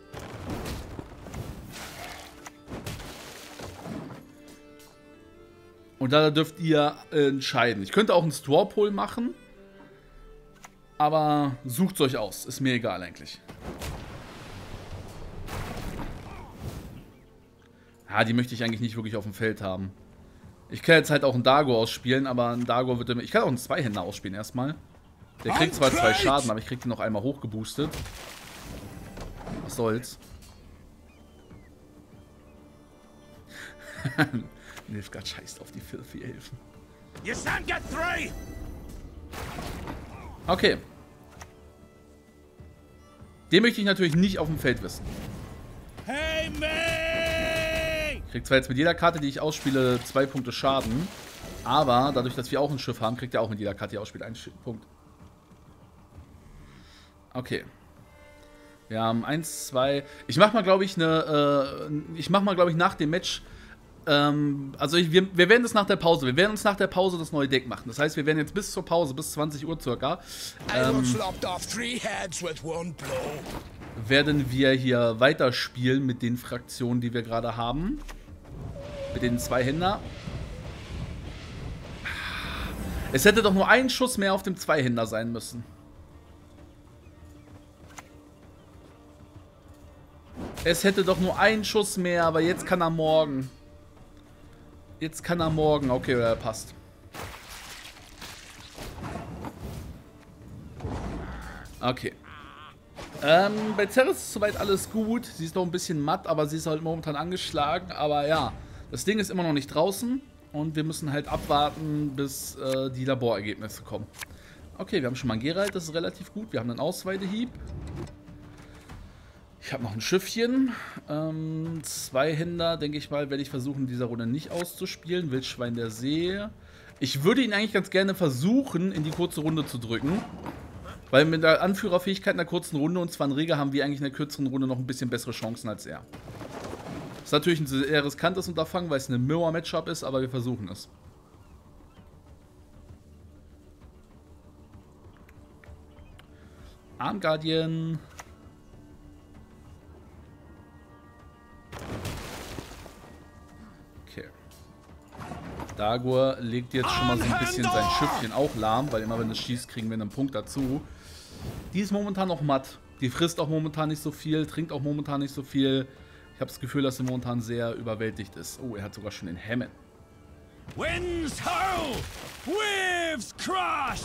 Und da dürft ihr äh, entscheiden. Ich könnte auch einen Straw Poll machen, aber sucht es euch aus. Ist mir egal eigentlich. Ja, die möchte ich eigentlich nicht wirklich auf dem Feld haben. Ich kann jetzt halt auch einen Dago ausspielen, aber ein Dago wird... Ich kann auch einen Zweihänder ausspielen erstmal. Der kriegt zwar zwei Schaden, aber ich krieg den noch einmal hochgeboostet. Was soll's. Nilfgaard scheißt auf die Filthy Elfen. Okay. Den möchte ich natürlich nicht auf dem Feld wissen. Hey, ich krieg zwar jetzt mit jeder Karte, die ich ausspiele, zwei Punkte Schaden. Aber dadurch, dass wir auch ein Schiff haben, kriegt er auch mit jeder Karte, die er ausspielt, einen Punkt. Okay. Wir haben eins, zwei... Ich mach mal, glaube ich, eine... Äh, ich mach mal, glaube ich, nach dem Match ähm, also ich, wir, wir werden das nach der Pause, wir werden uns nach der Pause das neue Deck machen. Das heißt, wir werden jetzt bis zur Pause, bis zwanzig Uhr circa, ähm, werden wir hier weiterspielen mit den Fraktionen, die wir gerade haben. Mit den Zweihänder. Es hätte doch nur ein Schuss mehr auf dem Zweihänder sein müssen. Es hätte doch nur ein Schuss mehr, aber jetzt kann er morgen. Jetzt kann er morgen. Okay, er passt. Okay. Ähm, bei Ceres ist soweit alles gut. Sie ist noch ein bisschen matt, aber sie ist halt momentan angeschlagen. Aber ja, das Ding ist immer noch nicht draußen. Und wir müssen halt abwarten, bis äh, die Laborergebnisse kommen. Okay, wir haben schon mal einen Geralt, das ist relativ gut. Wir haben einen Ausweidehieb. Ich habe noch ein Schiffchen. Ähm, Zweihänder, denke ich mal, werde ich versuchen, in dieser Runde nicht auszuspielen. Wildschwein der See. Ich würde ihn eigentlich ganz gerne versuchen, in die kurze Runde zu drücken. Weil mit der Anführerfähigkeit in der kurzen Runde, und zwar in Riga, haben wir eigentlich in der kürzeren Runde noch ein bisschen bessere Chancen als er. Das ist natürlich ein sehr riskantes Unterfangen, weil es eine Mirror-Matchup ist, aber wir versuchen es. Armguardian. Okay. Dagur legt jetzt schon mal so ein bisschen sein Schiffchen auch lahm, weil immer wenn es schießt, kriegen wir einen Punkt dazu. Die ist momentan noch matt. Die frisst auch momentan nicht so viel, trinkt auch momentan nicht so viel. Ich habe das Gefühl, dass sie momentan sehr überwältigt ist. Oh, er hat sogar schon den Hammond. Winds howl! Waves crash!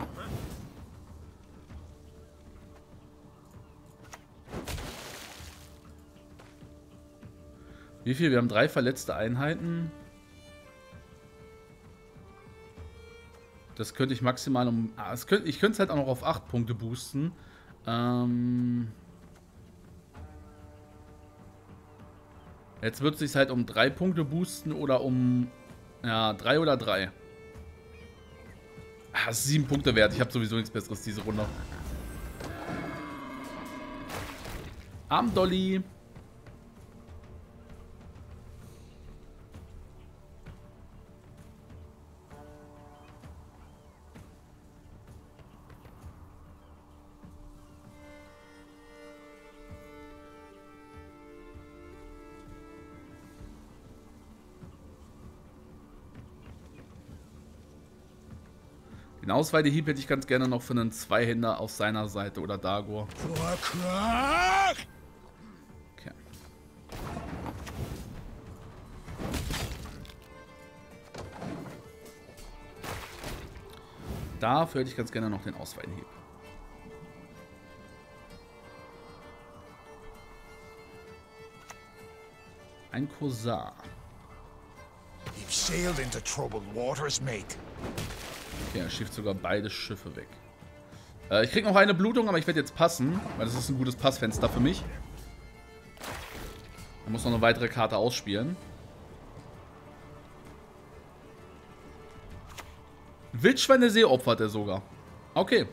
Wie viel? Wir haben drei verletzte Einheiten. Das könnte ich maximal um... Ah, das könnte, ich könnte es halt auch noch auf acht Punkte boosten. Ähm... Jetzt wird es sich halt um drei Punkte boosten oder um... Ja, drei oder drei. Ah, das ist sieben Punkte wert. Ich habe sowieso nichts Besseres diese Runde. Arm Dolly. Den Ausweidehieb hätte ich ganz gerne noch für einen Zweihänder auf seiner Seite oder Dagur. Okay. Dafür hätte ich ganz gerne noch den Ausweidehieb. Ein Kosar. You've sailed into troubled waters, mate. Okay, er schifft sogar beide Schiffe weg. Äh, ich krieg noch eine Blutung, aber ich werde jetzt passen, weil das ist ein gutes Passfenster für mich. Er muss noch eine weitere Karte ausspielen. Wildschwein der See opfert er sogar. Okay.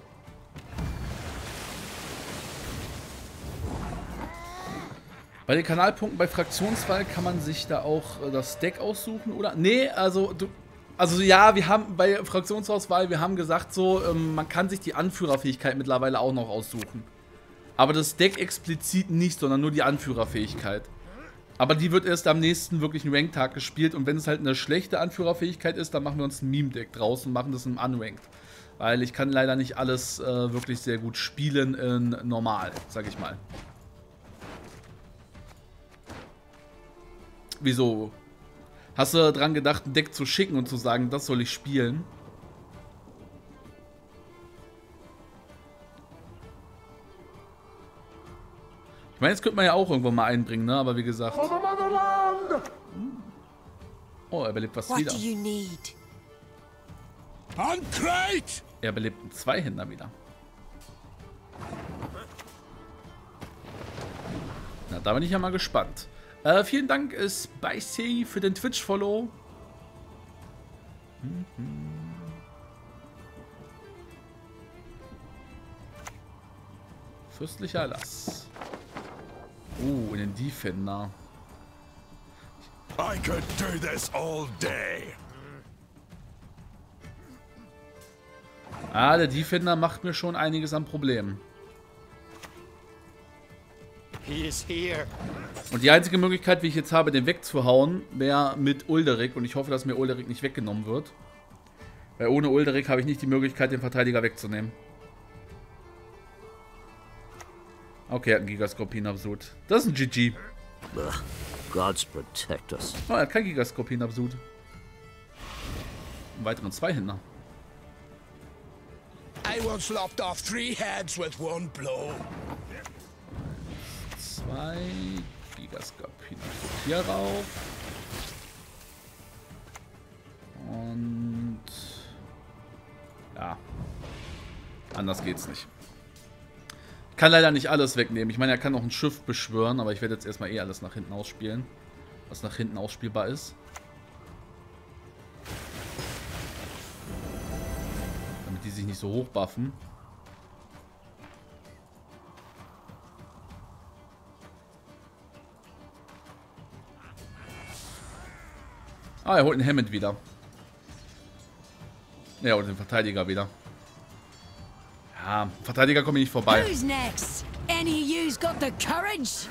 Bei den Kanalpunkten bei Fraktionswahl kann man sich da auch äh, das Deck aussuchen, oder? Nee, also du... Also ja, wir haben bei Fraktionsauswahl, wir haben gesagt so, ähm, man kann sich die Anführerfähigkeit mittlerweile auch noch aussuchen. Aber das Deck explizit nicht, sondern nur die Anführerfähigkeit. Aber die wird erst am nächsten wirklichen Ranked-Tag gespielt und wenn es halt eine schlechte Anführerfähigkeit ist, dann machen wir uns ein Meme-Deck draus und machen das im Unranked. Weil ich kann leider nicht alles äh, wirklich sehr gut spielen in normal, sag ich mal. Wieso? Hast du dran gedacht, ein Deck zu schicken und zu sagen, das soll ich spielen? Ich meine, jetzt könnte man ja auch irgendwann mal einbringen, ne? Aber wie gesagt. Oh, er belebt was wieder. Er belebt einen Zweihänder wieder. Na, da bin ich ja mal gespannt. Äh, vielen Dank, Spicy, für den Twitch-Follow. Mhm. Fürstlicher Erlass. Oh, in den Defender. I could do this all day. Ah, der Defender macht mir schon einiges an Problemen. He is here. Und die einzige Möglichkeit, wie ich jetzt habe, den wegzuhauen, wäre mit Ulderik. Und ich hoffe, dass mir Ulderik nicht weggenommen wird. Weil ohne Ulderik habe ich nicht die Möglichkeit, den Verteidiger wegzunehmen. Okay, er hat einen Gigaskorpion-Absud. Das ist ein G G. Ugh, Gods protect us. Oh, er hat kein Gigaskorpion-Absud. Einen weiteren Zweihänder. I once lopped off three heads with one blow. Zwei Gigaskorpion hier rauf. Und ja, anders geht's nicht. Ich kann leider nicht alles wegnehmen. Ich meine, er kann auch ein Schiff beschwören, aber ich werde jetzt erstmal eh alles nach hinten ausspielen, was nach hinten ausspielbar ist. Damit die sich nicht so hoch buffen. Ah, er holt einen Hammond wieder. Ja, und den Verteidiger wieder. Ja, Verteidiger komme ich nicht vorbei. Who's next? Any of you's got the courage?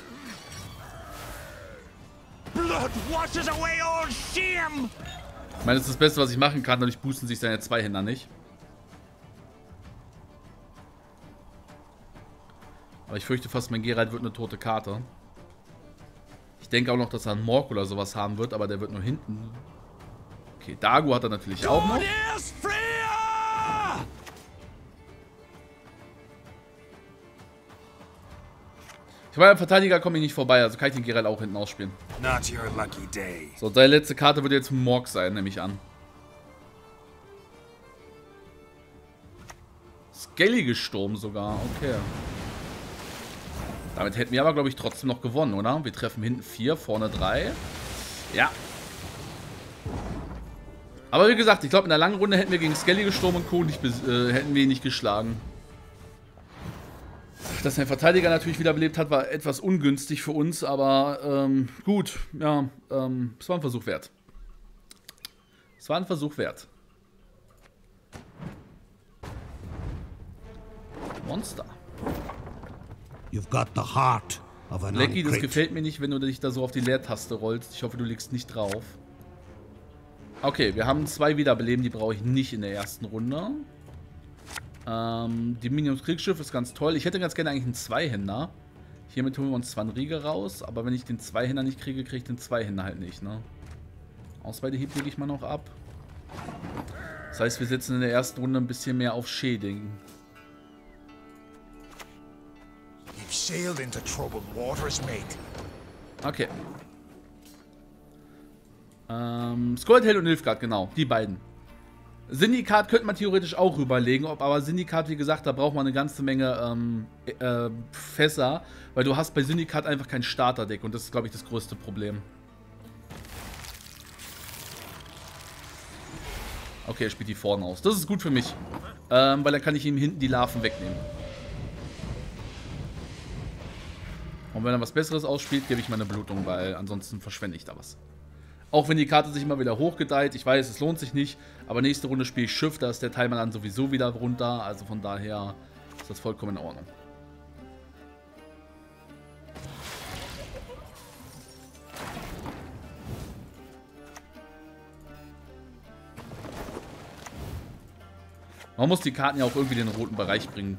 Blood washes away all shame. Ich meine, das ist das Beste, was ich machen kann, dadurch boosten sich seine Zweihänder nicht. Aber ich fürchte fast, mein Geralt wird eine tote Karte. Ich denke auch noch, dass er einen Morg oder sowas haben wird, aber der wird nur hinten. Okay, Dago hat er natürlich auch noch. Ich meine, beim Verteidiger komme ich nicht vorbei, also kann ich den Geralt auch hinten ausspielen. Not your lucky day. So, seine letzte Karte wird jetzt Morg sein, nehme ich an. Skellige Sturm sogar, okay. Damit hätten wir aber, glaube ich, trotzdem noch gewonnen, oder? Wir treffen hinten vier, vorne drei. Ja. Aber wie gesagt, ich glaube, in der langen Runde hätten wir gegen Skellige Sturm und Co. nicht, äh, hätten wir ihn nicht geschlagen. Dass der Verteidiger natürlich wiederbelebt hat, war etwas ungünstig für uns, aber ähm, gut, ja, ähm, es war ein Versuch wert. Es war ein Versuch wert. Monster. You've got the heart of an Lecky, das uncrit. gefällt mir nicht, wenn du dich da so auf die Leertaste rollst. Ich hoffe, du liegst nicht drauf. Okay, wir haben zwei Wiederbeleben, die brauche ich nicht in der ersten Runde. Ähm, die Minions Kriegsschiff ist ganz toll. Ich hätte ganz gerne eigentlich einen Zweihänder. Hiermit holen wir uns zwar einen Riegel raus, aber wenn ich den Zweihänder nicht kriege, kriege ich den Zweihänder halt nicht, ne? Ausweidehieb lege ich mal noch ab. Das heißt, wir setzen in der ersten Runde ein bisschen mehr auf Shading. You've sailed into troubled waters, mate. Okay. Ähm, Skulltail und Nilfgaard, genau, die beiden. Syndikat könnte man theoretisch auch rüberlegen, ob aber Syndikat, wie gesagt, da braucht man eine ganze Menge ähm, äh, Fässer, weil du hast bei Syndikat einfach kein Starterdeck und das ist, glaube ich, das größte Problem. Okay, er spielt die vorne aus. Das ist gut für mich, ähm, weil dann kann ich ihm hinten die Larven wegnehmen. Und wenn er was Besseres ausspielt, gebe ich meine Blutung, weil ansonsten verschwende ich da was. Auch wenn die Karte sich immer wieder hochgedeiht. Ich weiß, es lohnt sich nicht. Aber nächste Runde spiele ich Schiff. Da ist der Timer dann sowieso wieder runter. Also von daher ist das vollkommen in Ordnung. Man muss die Karten ja auch irgendwie in den roten Bereich bringen.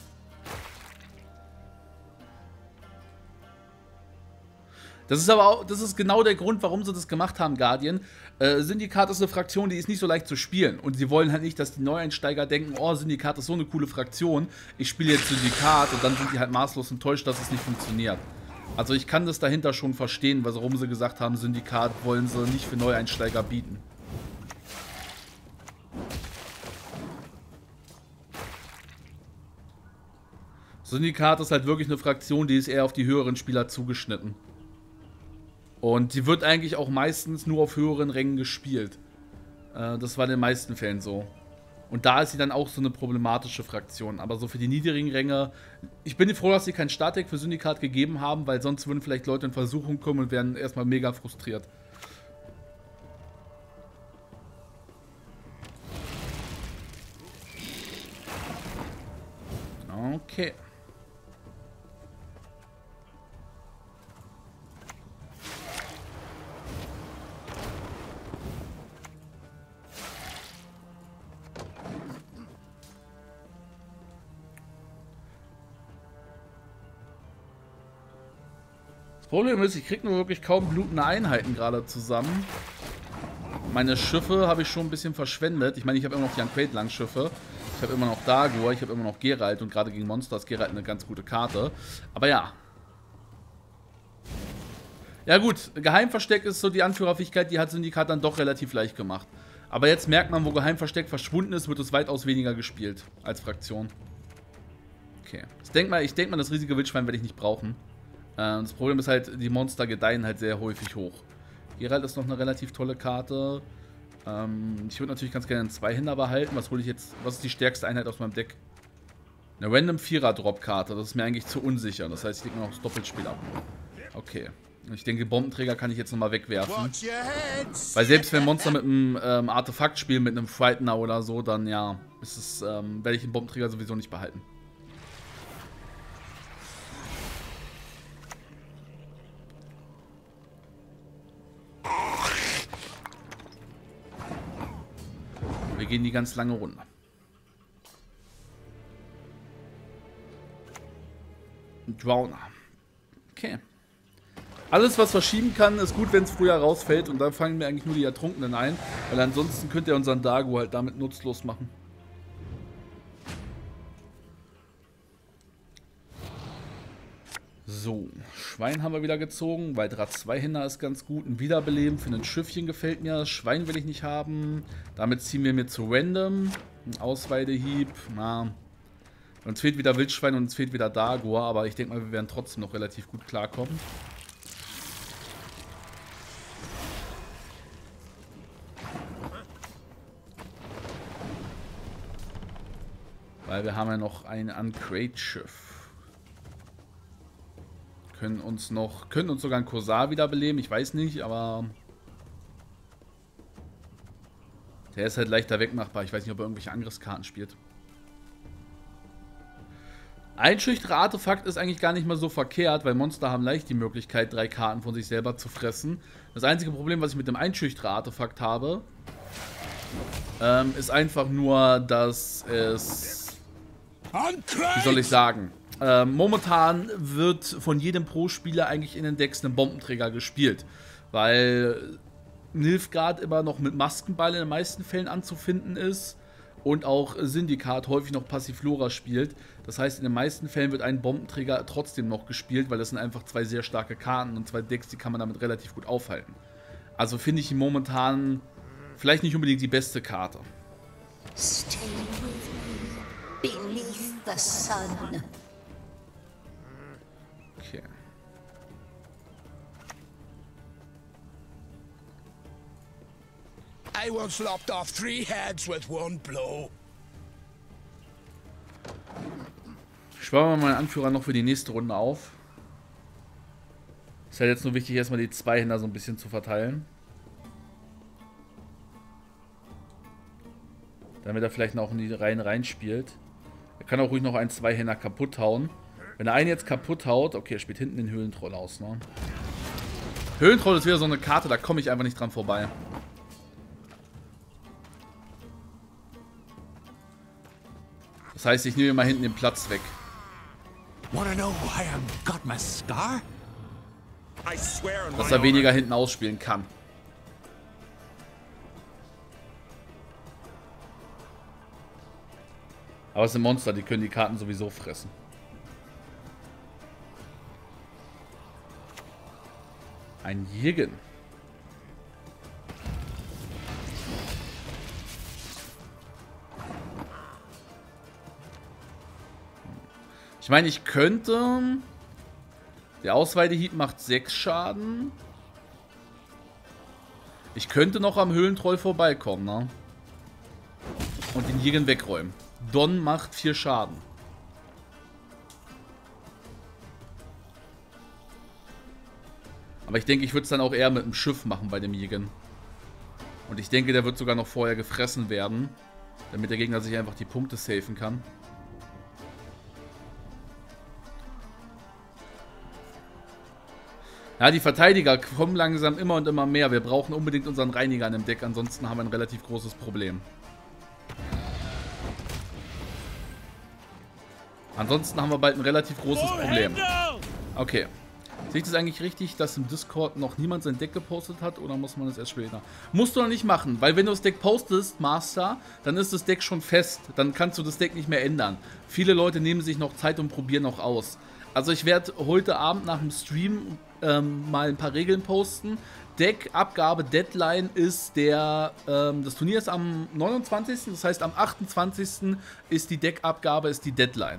Das ist aber auch, das ist genau der Grund, warum sie das gemacht haben, Guardian. Äh, Syndikat ist eine Fraktion, die ist nicht so leicht zu spielen. Und sie wollen halt nicht, dass die Neueinsteiger denken, oh, Syndikat ist so eine coole Fraktion. Ich spiele jetzt Syndikat und dann sind die halt maßlos enttäuscht, dass es nicht funktioniert. Also ich kann das dahinter schon verstehen, warum sie gesagt haben, Syndikat wollen sie nicht für Neueinsteiger bieten. Syndikat ist halt wirklich eine Fraktion, die ist eher auf die höheren Spieler zugeschnitten. Und die wird eigentlich auch meistens nur auf höheren Rängen gespielt. Äh, das war in den meisten Fällen so. Und da ist sie dann auch so eine problematische Fraktion. Aber so für die niedrigen Ränge... Ich bin froh, dass sie kein Startdeck für Syndikat gegeben haben, weil sonst würden vielleicht Leute in Versuchung kommen und wären erstmal mega frustriert. Okay. Das Problem ist, ich kriege nur wirklich kaum blutende Einheiten gerade zusammen. Meine Schiffe habe ich schon ein bisschen verschwendet. Ich meine, ich habe immer noch die Unquaid-Langschiffe. Ich habe immer noch Dagur, ich habe immer noch Geralt. Und gerade gegen Monster ist Geralt eine ganz gute Karte. Aber ja. Ja gut, Geheimversteck ist so die Anführerfähigkeit, die hat Syndikat dann doch relativ leicht gemacht. Aber jetzt merkt man, wo Geheimversteck verschwunden ist, wird es weitaus weniger gespielt als Fraktion. Okay. Ich denke mal, ich denk mal, das riesige Wildschwein werde ich nicht brauchen. Das Problem ist halt, die Monster gedeihen halt sehr häufig hoch. Geralt ist noch eine relativ tolle Karte. Ähm, ich würde natürlich ganz gerne einen Zweihänder behalten. Was hole ich jetzt? Was ist die stärkste Einheit aus meinem Deck? Eine random Vierer-Drop-Karte. Das ist mir eigentlich zu unsicher. Das heißt, ich lege mir noch das Doppelspiel ab. Okay. Ich denke, Bombenträger kann ich jetzt nochmal wegwerfen. Weil selbst wenn Monster mit einem ähm, Artefakt spielen, mit einem Frightener oder so, dann ja, ist es, ähm, werde ich den Bombenträger sowieso nicht behalten. Wir gehen die ganz lange Runde. Drowner. Okay. Alles, was verschieben kann, ist gut, wenn es früher rausfällt. Und da fangen mir eigentlich nur die Ertrunkenen ein. Weil ansonsten könnt ihr unseren Dagur halt damit nutzlos machen. So, Schwein haben wir wieder gezogen. Weiterer Zweihänder ist ganz gut. Ein Wiederbeleben für ein Schiffchen gefällt mir. Schwein will ich nicht haben. Damit ziehen wir mir zu random. Ein Ausweidehieb. Na, uns fehlt wieder Wildschwein und uns fehlt wieder Dagur. Aber ich denke mal, wir werden trotzdem noch relativ gut klarkommen. Weil wir haben ja noch ein Unquaid-Schiff. Können uns noch, können uns sogar ein Korsar wiederbeleben, ich weiß nicht, aber der ist halt leichter wegmachbar. Ich weiß nicht, ob er irgendwelche Angriffskarten spielt. Einschüchterer Artefakt ist eigentlich gar nicht mal so verkehrt, weil Monster haben leicht die Möglichkeit, drei Karten von sich selber zu fressen. Das einzige Problem, was ich mit dem Einschüchterer Artefakt habe, ähm, ist einfach nur, dass es, wie soll ich sagen, Ähm, momentan wird von jedem Pro-Spieler eigentlich in den Decks ein Bombenträger gespielt, weil Nilfgaard immer noch mit Maskenball in den meisten Fällen anzufinden ist und auch Syndikat häufig noch Passiflora spielt. Das heißt, in den meisten Fällen wird ein Bombenträger trotzdem noch gespielt, weil das sind einfach zwei sehr starke Karten und zwei Decks, die kann man damit relativ gut aufhalten. Also finde ich ihn momentan vielleicht nicht unbedingt die beste Karte. Stay with me beneath the sun. Okay. I once lopped off three heads with one blow. Sparen wir mal meinen Anführer noch für die nächste Runde auf. Ist halt jetzt nur wichtig, erstmal die Zweihänder so ein bisschen zu verteilen. Damit er vielleicht noch in die Reihen reinspielt. Er kann auch ruhig noch einen Zweihänder kaputt hauen. Wenn er einen jetzt kaputt haut, okay, er spielt hinten den Höhlentroll aus, ne? Höhlentroll ist wieder so eine Karte, da komme ich einfach nicht dran vorbei. Das heißt, ich nehme mal hinten den Platz weg. Dass er weniger hinten ausspielen kann. Aber es sind Monster, die können die Karten sowieso fressen. Ein Jigen. Ich meine, ich könnte... Der Ausweidehieb macht sechs Schaden. Ich könnte noch am Höhlentroll vorbeikommen, ne? Und den Jigen wegräumen. Don macht vier Schaden. Aber ich denke, ich würde es dann auch eher mit dem Schiff machen bei dem Jigen. Und ich denke, der wird sogar noch vorher gefressen werden. Damit der Gegner sich einfach die Punkte safen kann. Ja, die Verteidiger kommen langsam immer und immer mehr. Wir brauchen unbedingt unseren Reiniger an dem Deck, ansonsten haben wir ein relativ großes Problem. Ansonsten haben wir bald ein relativ großes Problem. Okay. Sehe ich das eigentlich richtig, dass im Discord noch niemand sein Deck gepostet hat, oder muss man das erst später? Musst du noch nicht machen, weil wenn du das Deck postest, Master, dann ist das Deck schon fest. Dann kannst du das Deck nicht mehr ändern. Viele Leute nehmen sich noch Zeit und probieren noch aus. Also ich werde heute Abend nach dem Stream ähm, mal ein paar Regeln posten. Deckabgabe, Deadline ist der, ähm, das Turnier ist am neunundzwanzigsten Das heißt am achtundzwanzigsten ist die Deckabgabe, ist die Deadline.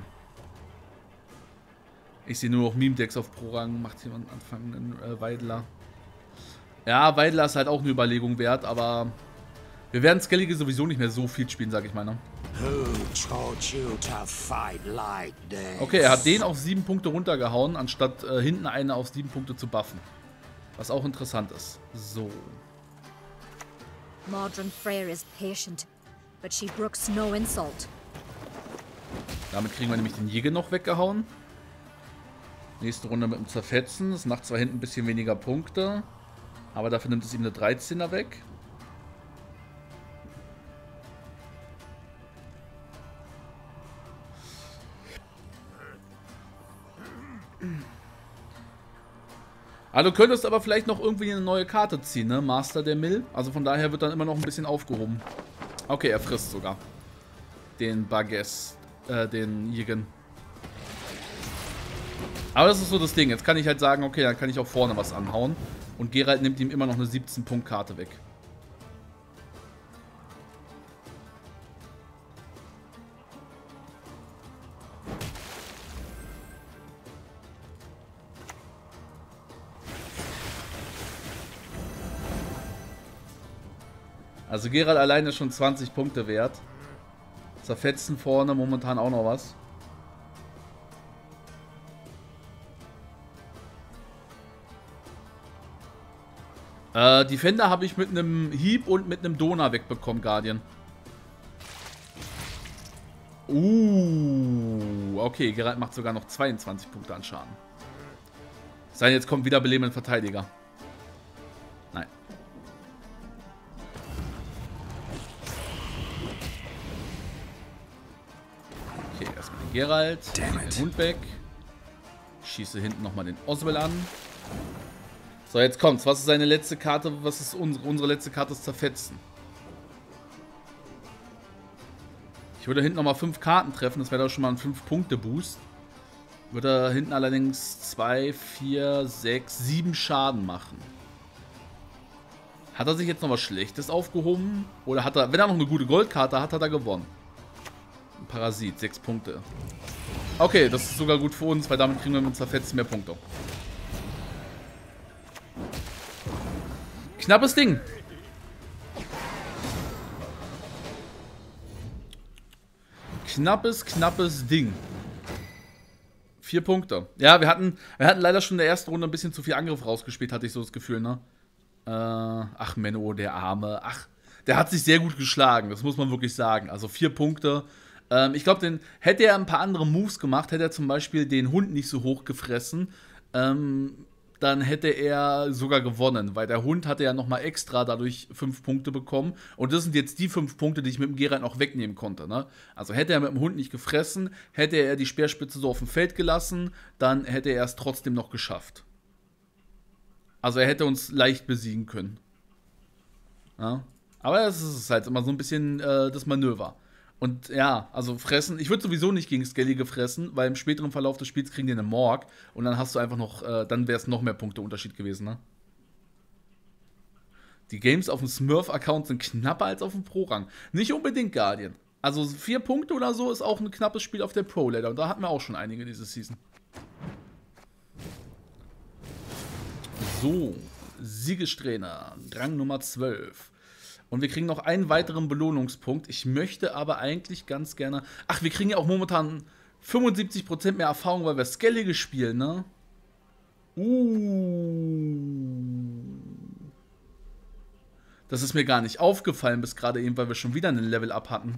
Ich sehe nur noch Meme-Decks auf Pro-Rang. Macht jemand anfangen, äh, Weidler. Ja, Weidler ist halt auch eine Überlegung wert, aber wir werden Skellige sowieso nicht mehr so viel spielen, sag ich mal, ne? Okay, er hat den auf sieben Punkte runtergehauen, anstatt äh, hinten eine auf sieben Punkte zu buffen. Was auch interessant ist. So. Mordred Freyr is patient, but she brooks no insult. Damit kriegen wir nämlich den Jäger noch weggehauen. Nächste Runde mit dem Zerfetzen. Das macht zwar hinten ein bisschen weniger Punkte, aber dafür nimmt es ihm eine dreizehner weg. Ah, du könntest aber vielleicht noch irgendwie eine neue Karte ziehen, ne? Master der Mill. Also von daher wird dann immer noch ein bisschen aufgehoben. Okay, er frisst sogar den Barges, äh, den Jigen. Aber das ist so das Ding. Jetzt kann ich halt sagen, okay, dann kann ich auch vorne was anhauen. Und Geralt nimmt ihm immer noch eine siebzehn Punkt Karte weg. Also Geralt alleine ist schon zwanzig Punkte wert. Zerfetzen vorne momentan auch noch was. Äh, Defender habe ich mit einem Hieb und mit einem Donner wegbekommen, Guardian. Uh, okay, Geralt macht sogar noch zweiundzwanzig Punkte an Schaden. Sein, jetzt kommt wieder belebender Verteidiger. Nein. Okay, erstmal den Geralt, den Hund weg. Schieße hinten nochmal den Oswell an. So, jetzt kommt's. Was ist seine letzte Karte? Was ist unsere, unsere letzte Karte? Ist Zerfetzen. Ich würde hinten nochmal fünf Karten treffen. Das wäre doch schon mal ein fünf Punkte Boost. Würde hinten allerdings zwei, vier, sechs, sieben Schaden machen. Hat er sich jetzt noch was Schlechtes aufgehoben? Oder hat er, wenn er noch eine gute Goldkarte hat, hat er gewonnen. Ein Parasit, sechs Punkte. Okay, das ist sogar gut für uns, weil damit kriegen wir mit Zerfetzen mehr Punkte. Knappes Ding. Knappes, knappes Ding. Vier Punkte. Ja, wir hatten, wir hatten leider schon in der ersten Runde ein bisschen zu viel Angriff rausgespielt, hatte ich so das Gefühl, ne? Äh, ach, Menno, der Arme. Ach, der hat sich sehr gut geschlagen, das muss man wirklich sagen. Also vier Punkte. Ähm, ich glaube, den hätte er ein paar andere Moves gemacht, hätte er zum Beispiel den Hund nicht so hoch gefressen, ähm, dann hätte er sogar gewonnen, weil der Hund hatte ja nochmal extra dadurch fünf Punkte bekommen. Und das sind jetzt die fünf Punkte, die ich mit dem Geralt noch wegnehmen konnte. Ne? Also hätte er mit dem Hund nicht gefressen, hätte er die Speerspitze so auf dem Feld gelassen, dann hätte er es trotzdem noch geschafft. Also er hätte uns leicht besiegen können. Ja? Aber es ist halt immer so ein bisschen äh, das Manöver. Und ja, also fressen, ich würde sowieso nicht gegen Skellige fressen, weil im späteren Verlauf des Spiels kriegen die eine Morg und dann hast du einfach noch, äh, dann wäre es noch mehr Punkte Unterschied gewesen, ne? Die Games auf dem Smurf-Account sind knapper als auf dem Pro-Rang. Nicht unbedingt Guardian. Also vier Punkte oder so ist auch ein knappes Spiel auf der Pro-Ladder und da hatten wir auch schon einige diese Season. So, Siegestrainer, Rang Nummer zwölf. Und wir kriegen noch einen weiteren Belohnungspunkt. Ich möchte aber eigentlich ganz gerne... Ach, wir kriegen ja auch momentan fünfundsiebzig Prozent mehr Erfahrung, weil wir Skellige spielen, ne? Uh. Das ist mir gar nicht aufgefallen bis gerade eben, weil wir schon wieder einen Level-Up hatten.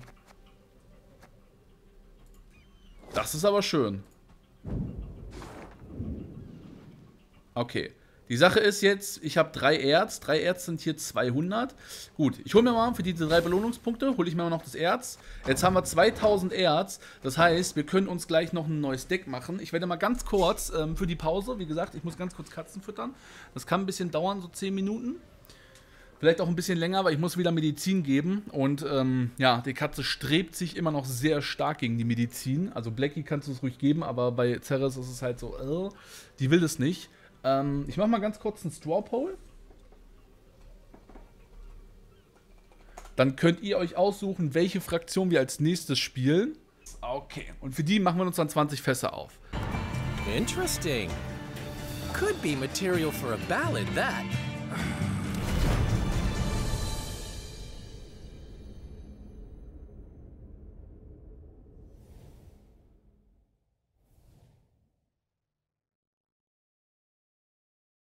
Das ist aber schön. Okay. Die Sache ist jetzt, ich habe drei Erz. Drei Erz sind hier zweihundert. Gut, ich hole mir mal für diese drei Belohnungspunkte, hole ich mir mal noch das Erz. Jetzt haben wir zweitausend Erz. Das heißt, wir können uns gleich noch ein neues Deck machen. Ich werde mal ganz kurz ähm, für die Pause, wie gesagt, ich muss ganz kurz Katzen füttern. Das kann ein bisschen dauern, so zehn Minuten. Vielleicht auch ein bisschen länger, aber ich muss wieder Medizin geben. Und ähm, ja, die Katze strebt sich immer noch sehr stark gegen die Medizin. Also Blackie kannst du es ruhig geben, aber bei Ceres ist es halt so, äh, die will es nicht. Ähm, ich mache mal ganz kurz einen Straw Poll. Dann könnt ihr euch aussuchen, welche Fraktion wir als nächstes spielen. Okay, und für die machen wir uns dann zwanzig Fässer auf. Interesting. Could be material for a ballad, that.